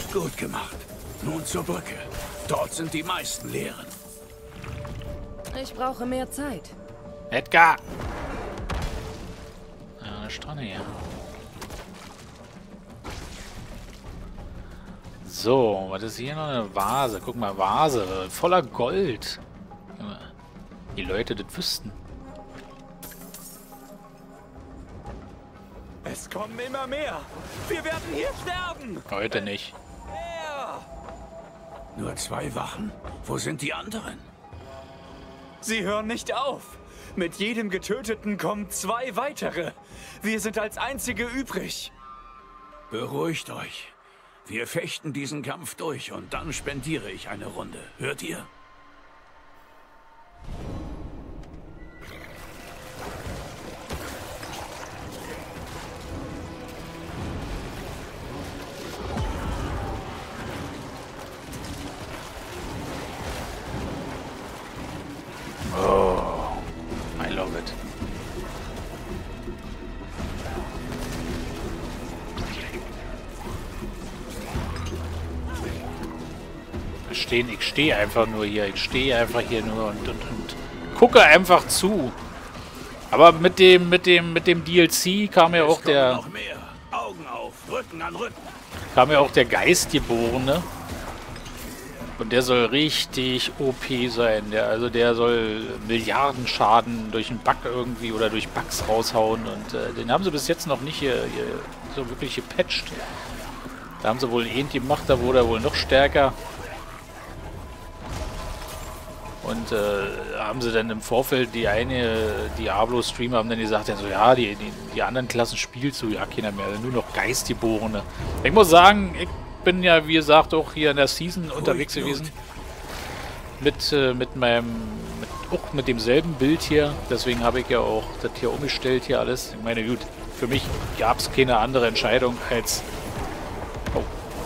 Gut gemacht. Nun zur Brücke. Dort sind die meisten Lehren. Ich brauche mehr Zeit. Edgar! Ja, eine Stonne hier. So, was ist hier noch? Eine Vase. Guck mal, Vase. Voller Gold. Die Leute das wüssten. Es kommen immer mehr. Wir werden hier sterben. Heute nicht. Nur zwei Wachen? Wo sind die anderen? Sie hören nicht auf. Mit jedem Getöteten kommen zwei weitere. Wir sind als einzige übrig. Beruhigt euch. Wir fechten diesen Kampf durch und dann spendiere ich eine Runde. Hört ihr? Oh, I love it. Stehen, ich stehe einfach nur hier. Ich stehe einfach hier nur und, und, und gucke einfach zu. Aber mit dem, mit dem, mit dem D L C kam ja auch der. Noch mehr. Augen auf, Rücken an Rücken. Kam ja auch der Geistgeborene. Und der soll richtig O P sein. Der, also der soll Milliardenschaden durch einen Bug irgendwie oder durch Bugs raushauen. Und äh, den haben sie bis jetzt noch nicht hier, hier so wirklich gepatcht. Da haben sie wohl ähnlich gemacht, da wurde er wohl noch stärker. Und äh, haben sie dann im Vorfeld, die eine Diablo-Streamer haben dann gesagt, ja, so, ja, die, die, die anderen Klassen spielst du ja keiner mehr, nur noch Geistgeborene. Ich muss sagen, ich bin ja, wie gesagt, auch hier in der Season unterwegs gewesen. Mit, äh, mit meinem, mit, auch mit demselben Bild hier. Deswegen habe ich ja auch das hier umgestellt, hier alles. Ich meine, gut, für mich gab es keine andere Entscheidung als... Oh.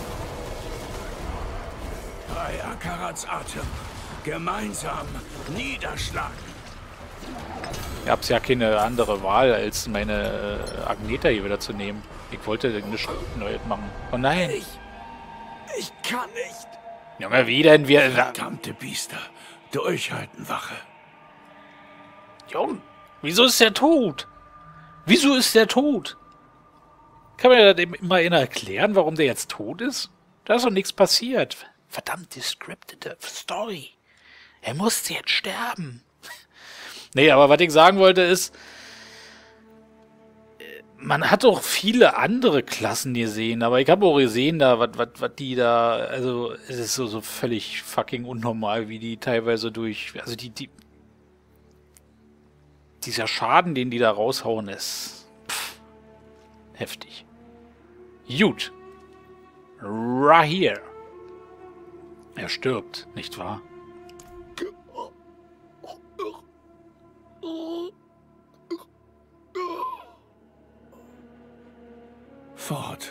Drei Akarats Atem. Gemeinsam niederschlagen. Ich hab's ja keine andere Wahl, als meine äh, Agneta hier wieder zu nehmen. Ich wollte nichts Neues machen. Oh nein! Ich, ich kann nicht! Junge, wie denn? Wir... Verdammte Biester. Durchhalten, Wache. Junge, wieso ist der tot? Wieso ist der tot? Kann man ja dem immer einer erklären, warum der jetzt tot ist? Da ist doch nichts passiert. Verdammt, die scripted Story. Er musste jetzt sterben. Nee, aber was ich sagen wollte ist, man hat auch viele andere Klassen gesehen, aber ich habe auch gesehen, da, was, was, was die da, also es ist so, so völlig fucking unnormal, wie die teilweise durch, also die, die, dieser Schaden, den die da raushauen, ist pff, heftig. Gut. Rahir. Er stirbt, nicht wahr? Fort.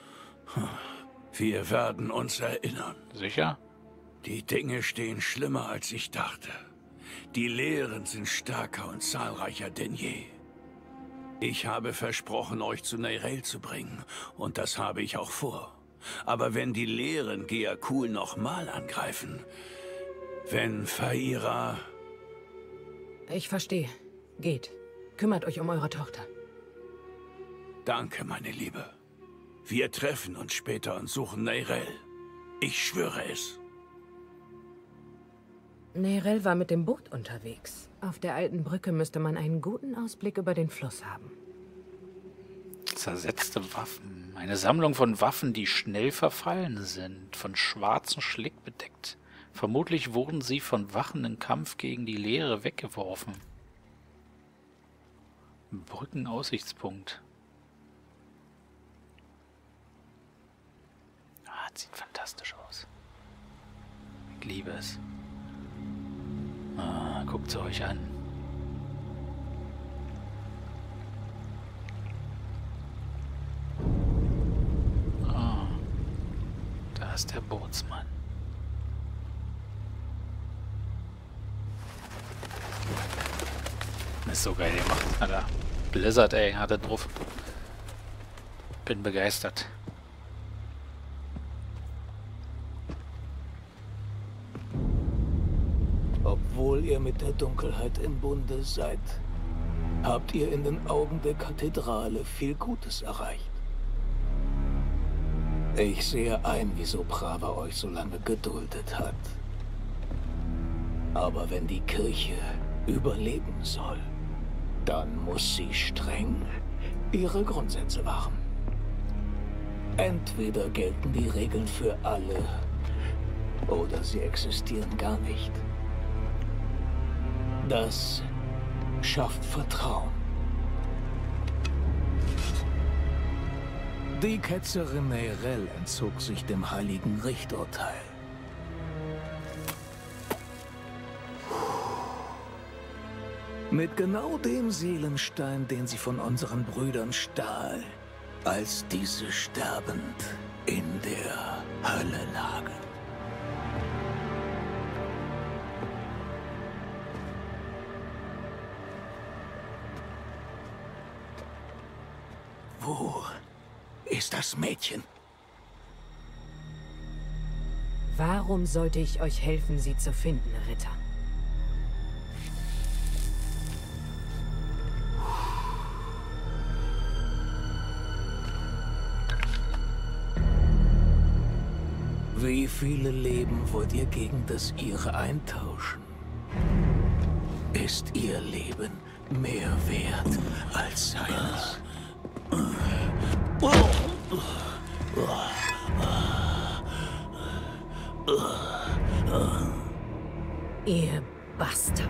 Wir werden uns erinnern. Sicher? Die Dinge stehen schlimmer, als ich dachte. Die Lehren sind stärker und zahlreicher denn je. Ich habe versprochen, euch zu Neyrelle zu bringen, und das habe ich auch vor. Aber wenn die Lehren Geakul nochmal angreifen, wenn Faira... Ich verstehe. Geht. Kümmert euch um eure Tochter. Danke, meine Liebe. Wir treffen uns später und suchen Neyrelle. Ich schwöre es. Neyrelle war mit dem Boot unterwegs. Auf der alten Brücke müsste man einen guten Ausblick über den Fluss haben. Zersetzte Waffen. Eine Sammlung von Waffen, die schnell verfallen sind, von schwarzem Schlick bedeckt. Vermutlich wurden sie von Wachen im Kampf gegen die Leere weggeworfen. Brückenaussichtspunkt. Ah, das sieht fantastisch aus. Ich liebe es. Ah, guckt es euch an. Ah, da ist der Bootsmann. Ist so geil gemacht, Alter. Blizzard, ey, hat er drauf. Bin begeistert. Obwohl ihr mit der Dunkelheit im Bunde seid, habt ihr in den Augen der Kathedrale viel Gutes erreicht. Ich sehe ein, wieso Prava euch so lange geduldet hat. Aber wenn die Kirche überleben soll, dann muss sie streng ihre Grundsätze wahren. Entweder gelten die Regeln für alle, oder sie existieren gar nicht. Das schafft Vertrauen. Die Ketzerin Neyrelle entzog sich dem heiligen Richturteil. Mit genau dem Seelenstein, den sie von unseren Brüdern stahl, als diese sterbend in der Hölle lagen. Wo ist das Mädchen? Warum sollte ich euch helfen, sie zu finden, Ritter? Wie viele Leben wollt ihr gegen das ihre eintauschen? Ist ihr Leben mehr wert als seines? Ihr Bastard.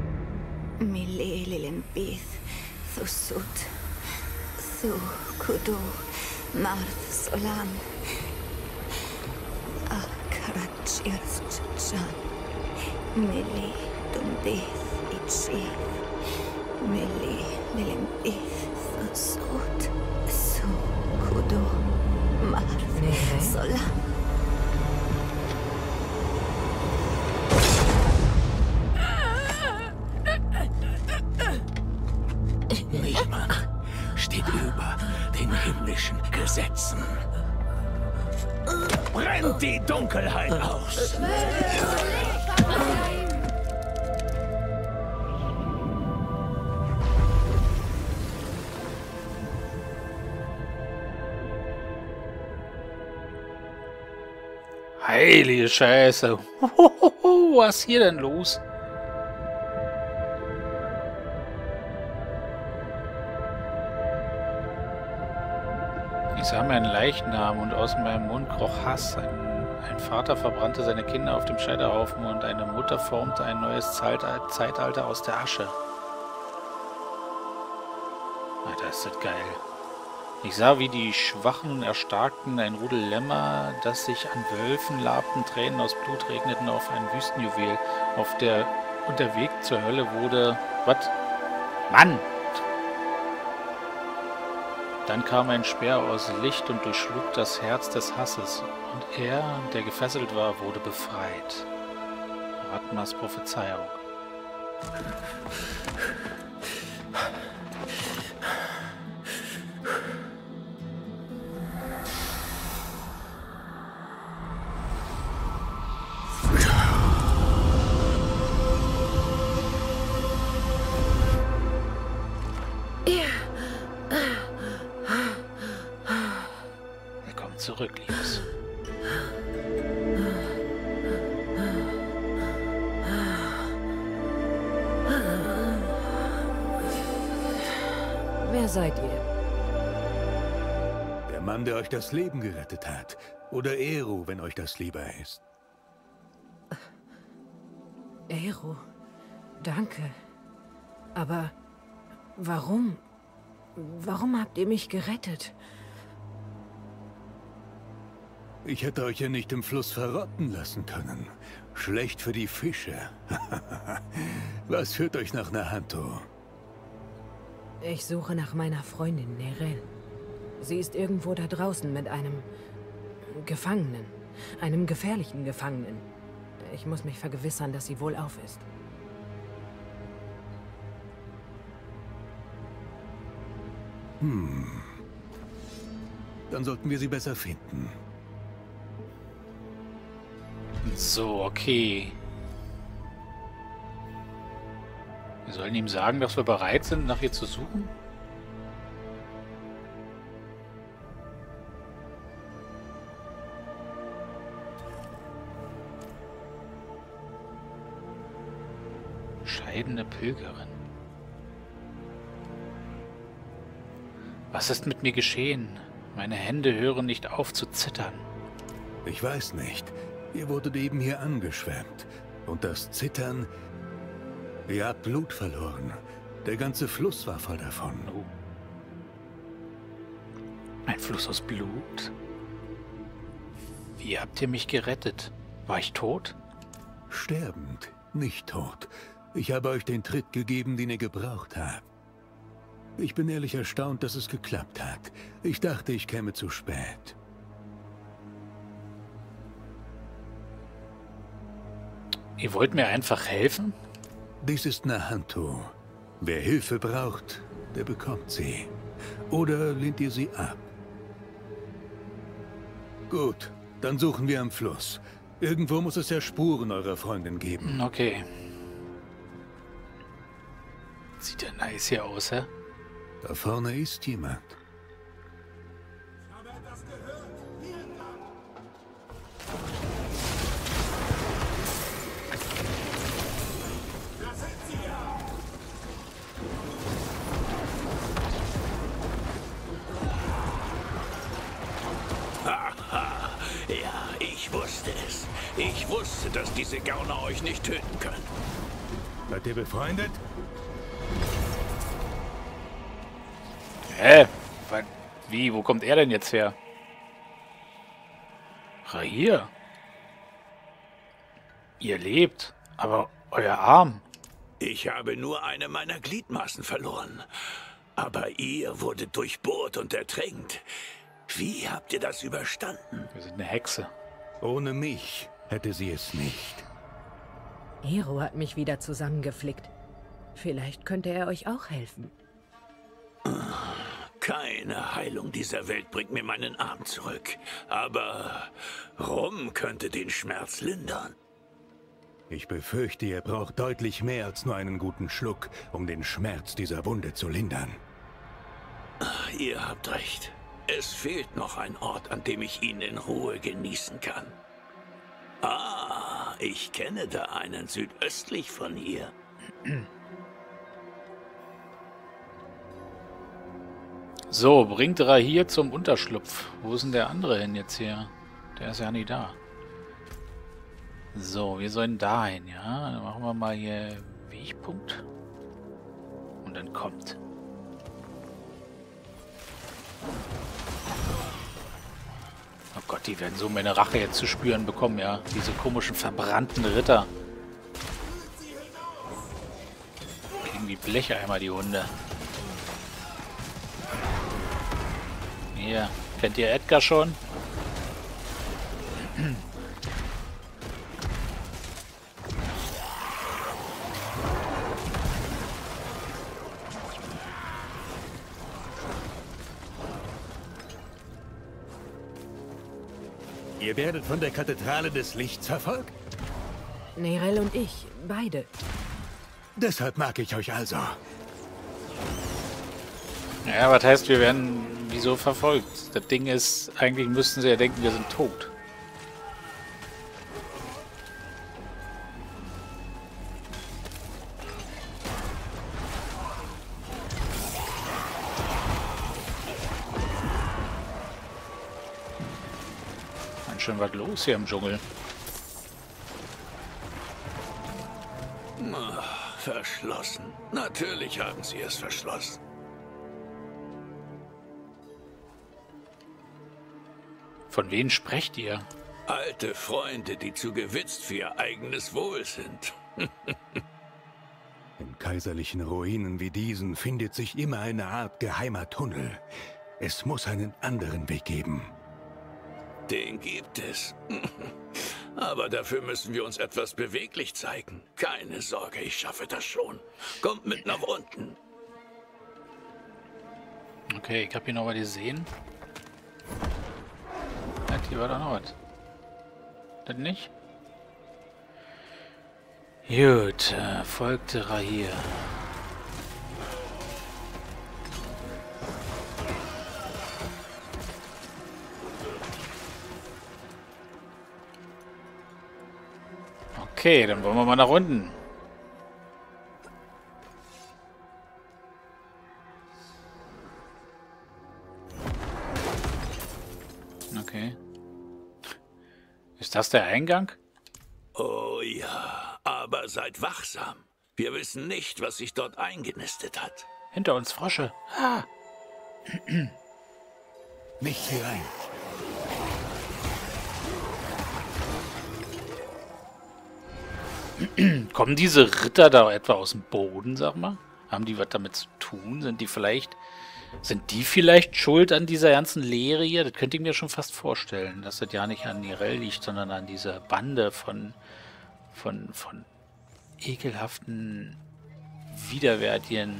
Milele Bith, Thusut, Thu Kudu, Marth Solan, Akarachirchan, Mili Dumbith Itchi, Mili Lilimbith, Thusut, Thu Kudu, Marth Solan. Niemand steht über den himmlischen Gesetzen. Brennt die Dunkelheit aus! Heilige Scheiße. Hohoho, was ist hier denn los? Ich sah mir einen Leichnam und aus meinem Mund kroch Hass. Ein, ein Vater verbrannte seine Kinder auf dem Scheiterhaufen und eine Mutter formte ein neues Zeitalter aus der Asche. Alter, ist das geil. Ich sah, wie die Schwachen erstarkten, ein Rudel Lämmer, das sich an Wölfen labten, Tränen aus Blut regneten auf ein Wüstenjuwel, auf der und der Weg zur Hölle wurde... Was? Mann! Dann kam ein Speer aus Licht und durchschlug das Herz des Hasses, und er, der gefesselt war, wurde befreit. Ratmas Prophezeiung. Zurück, Liebes. Wer seid ihr? Der Mann, der euch das Leben gerettet hat. Oder Eru, wenn euch das lieber ist. Eru, danke. Aber warum? Warum habt ihr mich gerettet? Ich hätte euch ja nicht im Fluss verrotten lassen können. Schlecht für die Fische. Was führt euch nach Nahanto? Ich suche nach meiner Freundin Neyrelle. Sie ist irgendwo da draußen mit einem Gefangenen. Einem gefährlichen Gefangenen. Ich muss mich vergewissern, dass sie wohlauf ist. Hm. Dann sollten wir sie besser finden. So, okay. Wir sollen ihm sagen, dass wir bereit sind, nach ihr zu suchen? Scheidende Pilgerin. Was ist mit mir geschehen? Meine Hände hören nicht auf zu zittern. Ich weiß nicht. Ihr wurdet eben hier angeschwemmt. Und das Zittern... Ihr habt Blut verloren. Der ganze Fluss war voll davon. Oh. Ein Fluss aus Blut? Wie habt ihr mich gerettet? War ich tot? Sterbend, nicht tot. Ich habe euch den Tritt gegeben, den ihr gebraucht habt. Ich bin ehrlich erstaunt, dass es geklappt hat. Ich dachte, ich käme zu spät. Ihr wollt mir einfach helfen? Dies ist Nahantu. Wer Hilfe braucht, der bekommt sie. Oder lehnt ihr sie ab? Gut, dann suchen wir am Fluss. Irgendwo muss es ja Spuren eurer Freundin geben. Okay. Sieht ja nice hier aus, hä? Da vorne ist jemand. Ja, ich wusste es. Ich wusste, dass diese Gauner euch nicht töten können. Seid ihr befreundet? Hä? Wie? Wo kommt er denn jetzt her? Rahir? Ihr lebt, aber euer Arm. Ich habe nur eine meiner Gliedmaßen verloren. Aber ihr wurdet durchbohrt und ertränkt. Wie habt ihr das überstanden? Wir sind eine Hexe. Ohne mich hätte sie es nicht. Hero hat mich wieder zusammengeflickt. Vielleicht könnte er euch auch helfen. Keine Heilung dieser Welt bringt mir meinen Arm zurück. Aber Rum könnte den Schmerz lindern. Ich befürchte, ihr braucht deutlich mehr als nur einen guten Schluck, um den Schmerz dieser Wunde zu lindern. Ihr habt recht. Es fehlt noch ein Ort, an dem ich ihn in Ruhe genießen kann. Ah, ich kenne da einen südöstlich von hier. So, bringt Rahir zum Unterschlupf. Wo ist denn der andere hin jetzt hier? Der ist ja nicht da. So, wir sollen dahin, ja? Dann machen wir mal hier Wegpunkt. Und dann kommt. Oh Gott, die werden so meine Rache jetzt zu spüren bekommen, ja? Diese komischen verbrannten Ritter. Kriegen wie Blecheimer, die Hunde. Hier, kennt ihr Edgar schon? Ihr werdet von der Kathedrale des Lichts verfolgt? Nerel und ich, beide. Deshalb mag ich euch also. Ja, was heißt, wir werden wieso verfolgt? Das Ding ist, eigentlich müssten sie ja denken, wir sind tot. Ganz schön was los hier im Dschungel. Ach, verschlossen. Natürlich haben sie es verschlossen. Von wem sprecht ihr? Alte Freunde, die zu gewitzt für ihr eigenes Wohl sind. In kaiserlichen Ruinen wie diesen findet sich immer eine Art geheimer Tunnel. Es muss einen anderen Weg geben. Den gibt es. Aber dafür müssen wir uns etwas beweglich zeigen. Keine Sorge, ich schaffe das schon. Kommt mit nach unten. Okay, ich hab hier noch was gesehen. Ja, hier war doch noch was. Das nicht? Gut, äh, folgte Rahir. Okay, dann wollen wir mal nach unten. Okay. Ist das der Eingang? Oh ja, aber seid wachsam. Wir wissen nicht, was sich dort eingenistet hat. Hinter uns Frosche. Ah. Nicht hier rein. Kommen diese Ritter da etwa aus dem Boden, sag mal? Haben die was damit zu tun? Sind die vielleicht... Sind die vielleicht schuld an dieser ganzen Leere hier? Das könnte ich mir schon fast vorstellen, dass das ja nicht an Nirel liegt, sondern an dieser Bande von, von, von ekelhaften, widerwärtigen...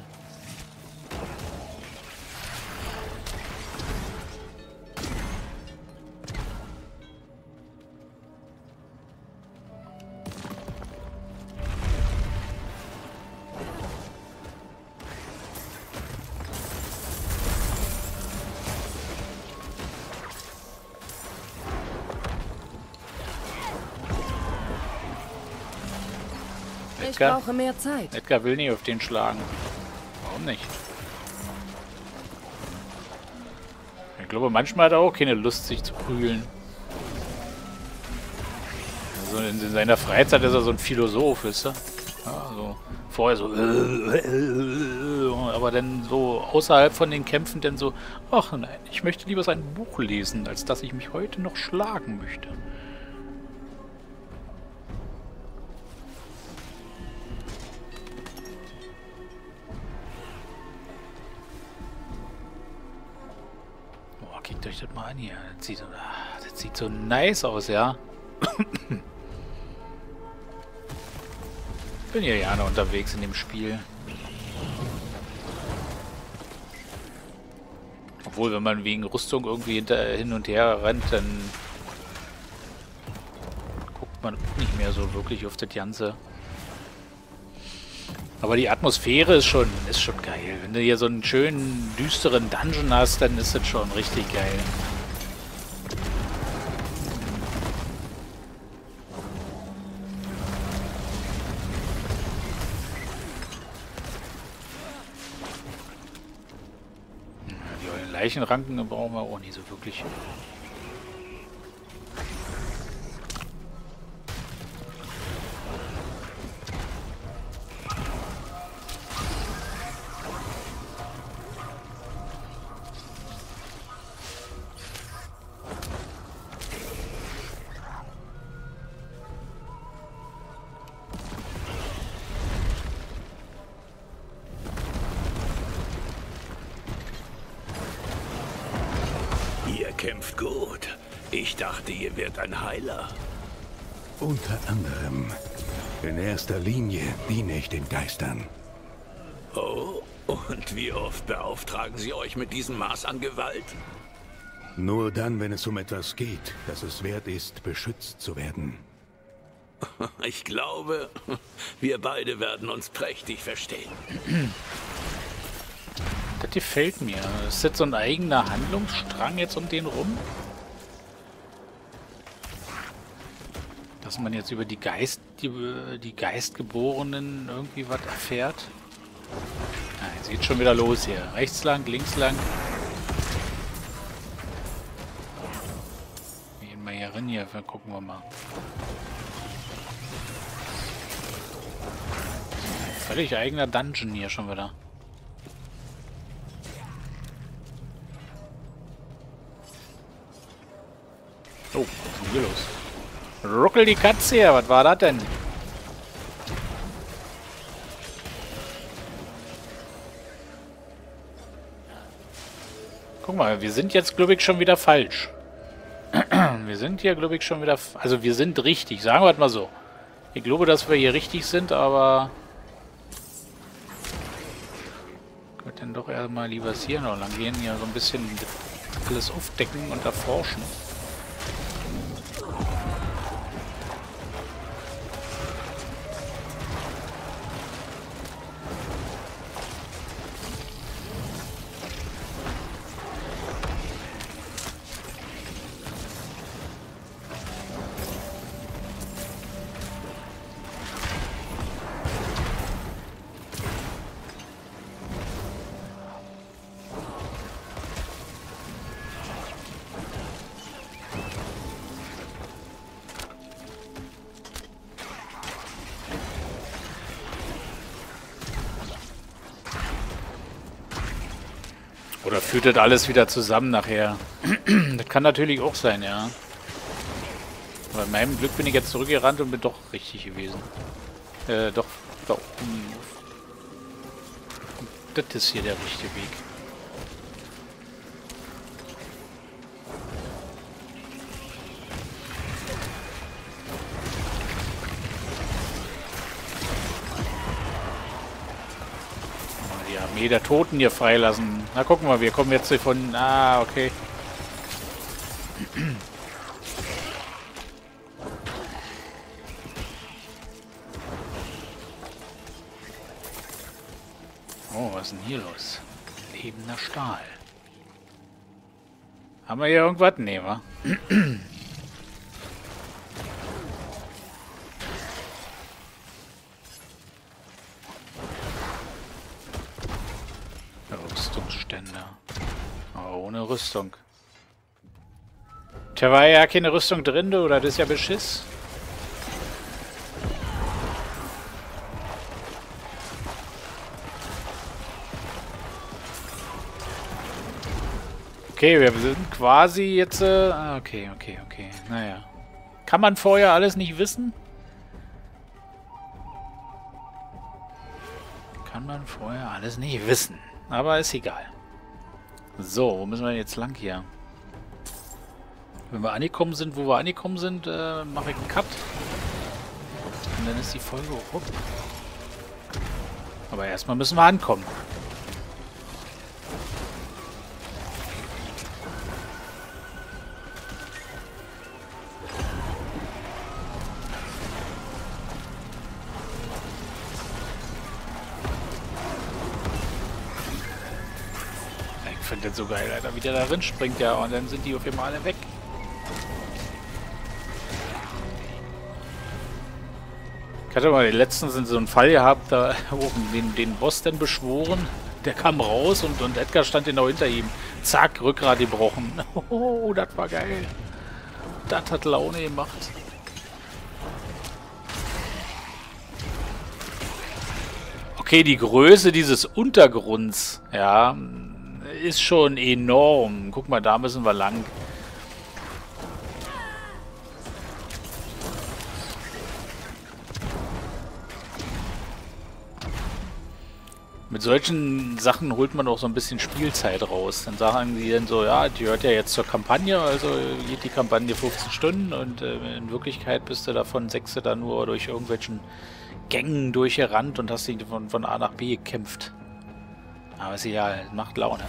Ich brauche mehr Zeit. Edgar will nicht auf den schlagen. Warum nicht? Ich glaube, manchmal hat er auch keine Lust, sich zu prügeln. Also in, in seiner Freizeit ist er so ein Philosoph, wisst ihr? Ja, so. Vorher so... Aber dann so außerhalb von den Kämpfen dann so... Ach nein, ich möchte lieber sein Buch lesen, als dass ich mich heute noch schlagen möchte. Guckt euch das mal an hier. Das sieht, das sieht so nice aus, ja. Bin ja gerne unterwegs in dem Spiel. Obwohl, wenn man wegen Rüstung irgendwie hinter, hin und her rennt, dann guckt man nicht mehr so wirklich auf das Ganze. Aber die Atmosphäre ist schon, ist schon geil. Wenn du hier so einen schönen, düsteren Dungeon hast, dann ist das schon richtig geil. Die Leichenranken brauchen wir auch nicht so wirklich. Kämpft gut. Ich dachte, ihr wärt ein Heiler. Unter anderem. In erster Linie diene ich den Geistern. Oh, und wie oft beauftragen sie euch mit diesem Maß an Gewalt? Nur dann, wenn es um etwas geht, das es wert ist, beschützt zu werden. Ich glaube, wir beide werden uns prächtig verstehen. Das gefällt mir. Ist jetzt so ein eigener Handlungsstrang jetzt um den rum? Dass man jetzt über die Geist, die, die Geistgeborenen irgendwie was erfährt. Ja, jetzt geht schon wieder los hier. Rechts lang, links lang. Wir gehen mal hier rein, hier gucken wir mal. Völlig eigener Dungeon hier schon wieder. Oh, was ist denn hier los? Ruckel die Katze hier, was war das denn? Guck mal, wir sind jetzt, glaube ich, schon wieder falsch. Wir sind hier, glaube ich, schon wieder... Also wir sind richtig, sagen wir es mal so. Ich glaube, dass wir hier richtig sind, aber... Ich würde dann doch erstmal lieber hier noch lang gehen, hier so ein bisschen alles aufdecken und erforschen. Oder führt das alles wieder zusammen nachher? Das kann natürlich auch sein, ja. Aber in meinem Glück bin ich jetzt zurückgerannt und bin doch richtig gewesen. Äh, doch, doch. Das ist hier der richtige Weg. Die Armee der Toten hier freilassen. Na, gucken wir, wir kommen jetzt hier von... Ah, okay. Oh, was ist denn hier los? Lebender Stahl. Haben wir hier irgendwas? Nee, wa? Rüstungsständer. Aber ohne Rüstung. Tja, war ja keine Rüstung drin, du, oder das ist ja Beschiss. Okay, wir sind quasi jetzt... Äh, okay, okay, okay. Naja. Kann man vorher alles nicht wissen? Kann man vorher alles nicht wissen. Aber ist egal. So, wo müssen wir jetzt lang hier? Wenn wir angekommen sind, wo wir angekommen sind, äh, mache ich einen Cut. Und dann ist die Folge rum. Aber erstmal müssen wir ankommen. Ich finde das so geil, Alter, wie der da drin springt, ja, und dann sind die auf einmal alle weg. Ich hatte mal letztens in so einen Fall gehabt, da oben den, den Boss dann beschworen, der kam raus und, und Edgar stand genau hinter ihm. Zack, Rückgrat gebrochen. Oh, das war geil. Das hat Laune gemacht. Okay, die Größe dieses Untergrunds, ja, ist schon enorm. Guck mal, da müssen wir lang. Mit solchen Sachen holt man auch so ein bisschen Spielzeit raus. Dann sagen die dann so, ja, die gehört ja jetzt zur Kampagne, also geht die Kampagne fünfzehn Stunden und äh, in Wirklichkeit bist du davon sechs da nur durch irgendwelchen Gängen durchgerannt und hast dich von, von A nach B gekämpft. Aber ist egal, macht Laune.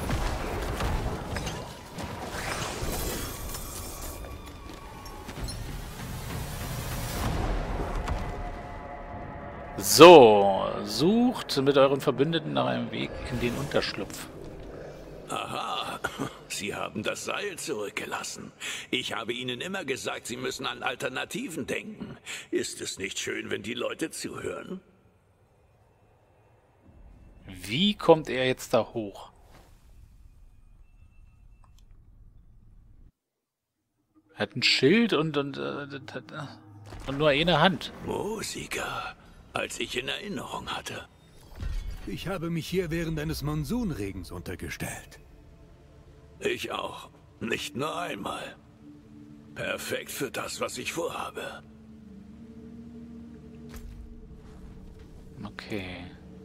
So, sucht mit euren Verbündeten nach einem Weg in den Unterschlupf. Aha, Sie haben das Seil zurückgelassen. Ich habe Ihnen immer gesagt, Sie müssen an Alternativen denken. Ist es nicht schön, wenn die Leute zuhören? Wie kommt er jetzt da hoch? Er hat ein Schild und, und, und nur eine Hand. Musiker, als ich in Erinnerung hatte. Ich habe mich hier während eines Monsunregens untergestellt. Ich auch. Nicht nur einmal. Perfekt für das, was ich vorhabe. Okay.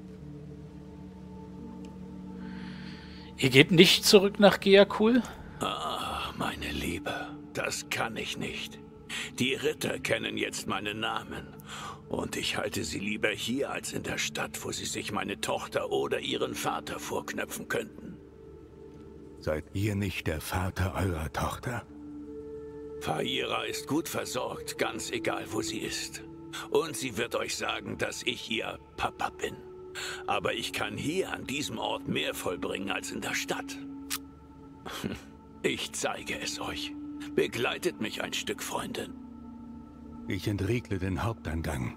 Ihr geht nicht zurück nach Geakul? Ah, meine Liebe, das kann ich nicht. Die Ritter kennen jetzt meinen Namen. Und ich halte sie lieber hier als in der Stadt, wo sie sich meine Tochter oder ihren Vater vorknöpfen könnten. Seid ihr nicht der Vater eurer Tochter? Faira ist gut versorgt, ganz egal, wo sie ist. Und sie wird euch sagen, dass ich ihr Papa bin. Aber ich kann hier an diesem Ort mehr vollbringen als in der Stadt. Ich zeige es euch. Begleitet mich ein Stück, Freundin. Ich entriegle den Haupteingang.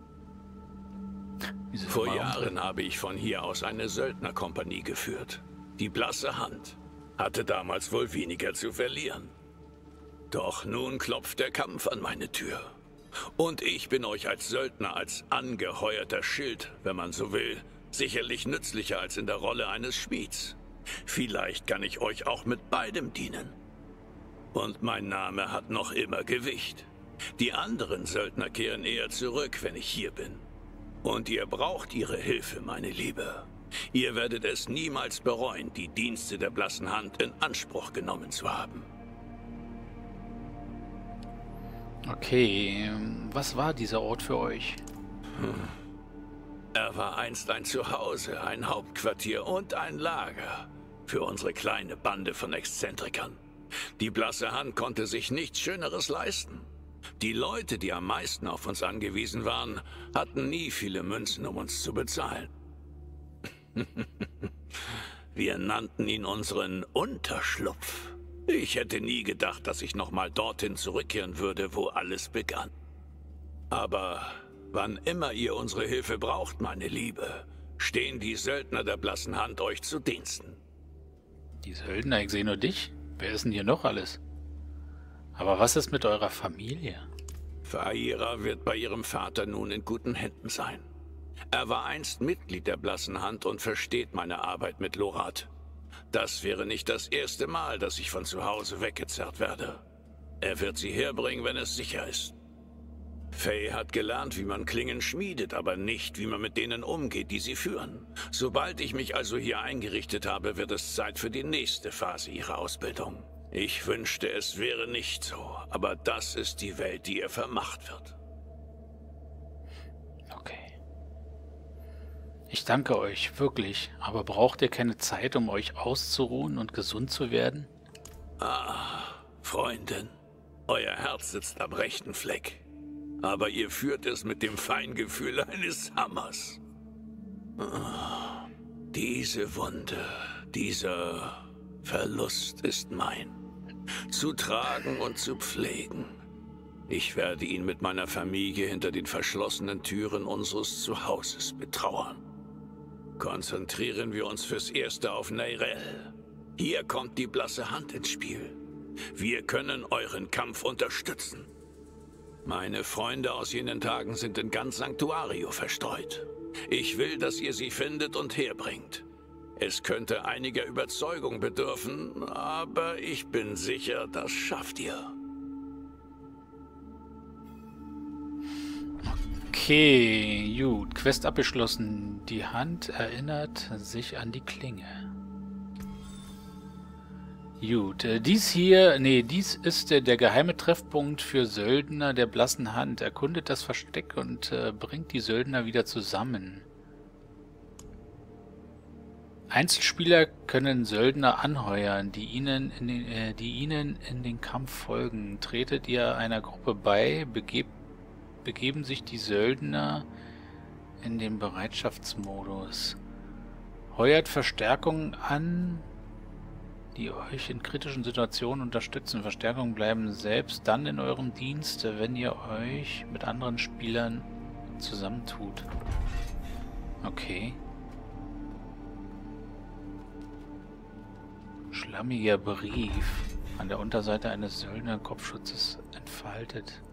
Vor Jahren habe ich von hier aus eine Söldnerkompanie geführt. Die blasse Hand hatte damals wohl weniger zu verlieren. Doch nun klopft der Kampf an meine Tür. Und ich bin euch als Söldner, als angeheuerter Schild, wenn man so will, sicherlich nützlicher als in der Rolle eines Schmieds. Vielleicht kann ich euch auch mit beidem dienen. Und mein Name hat noch immer Gewicht. Die anderen Söldner kehren eher zurück, wenn ich hier bin. Und ihr braucht ihre Hilfe, meine Liebe. Ihr werdet es niemals bereuen, die Dienste der Blassen Hand in Anspruch genommen zu haben. Okay, was war dieser Ort für euch? Hm. Er war einst ein Zuhause, ein Hauptquartier und ein Lager für unsere kleine Bande von Exzentrikern. Die Blasse Hand konnte sich nichts Schöneres leisten. Die Leute, die am meisten auf uns angewiesen waren, hatten nie viele Münzen, um uns zu bezahlen. Wir nannten ihn unseren Unterschlupf. Ich hätte nie gedacht, dass ich nochmal dorthin zurückkehren würde, wo alles begann. Aber wann immer ihr unsere Hilfe braucht, meine Liebe, stehen die Söldner der Blassen Hand euch zu Diensten. Die Söldner, ich sehe nur dich. Wer ist denn hier noch alles? Aber was ist mit eurer Familie? Faira wird bei ihrem Vater nun in guten Händen sein. Er war einst Mitglied der Blassen Hand und versteht meine Arbeit mit Lorath. Das wäre nicht das erste Mal, dass ich von zu Hause weggezerrt werde. Er wird sie herbringen, wenn es sicher ist. Faye hat gelernt, wie man Klingen schmiedet, aber nicht, wie man mit denen umgeht, die sie führen. Sobald ich mich also hier eingerichtet habe, wird es Zeit für die nächste Phase ihrer Ausbildung. Ich wünschte, es wäre nicht so, aber das ist die Welt, die ihr vermacht wird. Okay. Ich danke euch, wirklich. Aber braucht ihr keine Zeit, um euch auszuruhen und gesund zu werden? Ah, Freundin, euer Herz sitzt am rechten Fleck. Aber ihr führt es mit dem Feingefühl eines Hammers. Ah, diese Wunde, dieser Verlust ist mein. Zu tragen und zu pflegen. Ich werde ihn mit meiner Familie hinter den verschlossenen Türen unseres Zuhauses betrauern. Konzentrieren wir uns fürs Erste auf Neyrelle. Hier kommt die Blasse Hand ins Spiel. Wir können euren Kampf unterstützen. Meine Freunde aus jenen Tagen sind in ganz Sanctuario verstreut. Ich will, dass ihr sie findet und herbringt. Es könnte einiger Überzeugung bedürfen, aber ich bin sicher, das schafft ihr. Okay, gut. Quest abgeschlossen. Die Hand erinnert sich an die Klinge. Gut, äh, dies hier, nee, dies ist äh, der geheime Treffpunkt für Söldner der Blassen Hand. Erkundet das Versteck und äh, bringt die Söldner wieder zusammen. Einzelspieler können Söldner anheuern, die ihnen in den, äh, die ihnen in den Kampf folgen. Tretet ihr einer Gruppe bei, begeb, begeben sich die Söldner in den Bereitschaftsmodus. Heuert Verstärkung an, die euch in kritischen Situationen unterstützen. Verstärkungen bleiben selbst dann in eurem Dienst, wenn ihr euch mit anderen Spielern zusammentut. Okay. Schlammiger Brief an der Unterseite eines Söldner-Kopfschutzes entfaltet.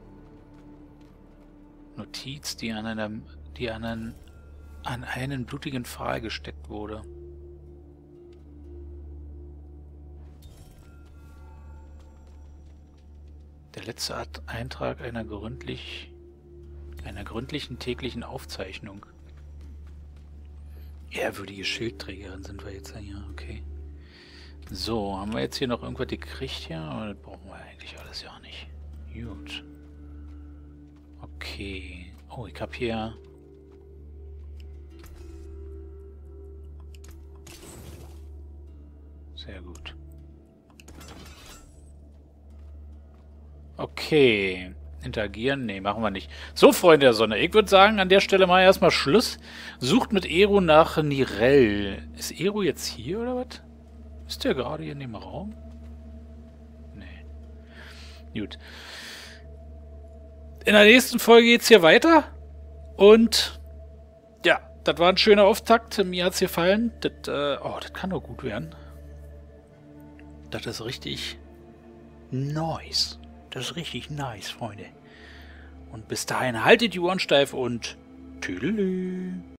Notiz, die an einem, die an einen, an einen blutigen Pfahl gesteckt wurde. Der letzte Eintrag einer gründlich, einer gründlichen täglichen Aufzeichnung. Ehrwürdige Schildträgerin sind wir jetzt hier, okay. So, haben wir jetzt hier noch irgendwas gekriegt hier? Aber das brauchen wir eigentlich alles ja nicht. Gut. Okay. Oh, ich hab hier... Sehr gut. Okay. Interagieren? Nee, machen wir nicht. So, Freunde der Sonne, ich würde sagen, an der Stelle mal erstmal Schluss. Sucht mit Ero nach Neyrelle. Ist Ero jetzt hier oder was? Ist der gerade hier in dem Raum? Nee. Gut. In der nächsten Folge geht's hier weiter. Und ja, das war ein schöner Auftakt. Mir hat's gefallen. Das, äh, oh, das kann doch gut werden. Das ist richtig nice. Das ist richtig nice, Freunde. Und bis dahin haltet die Ohren steif und tüdelü.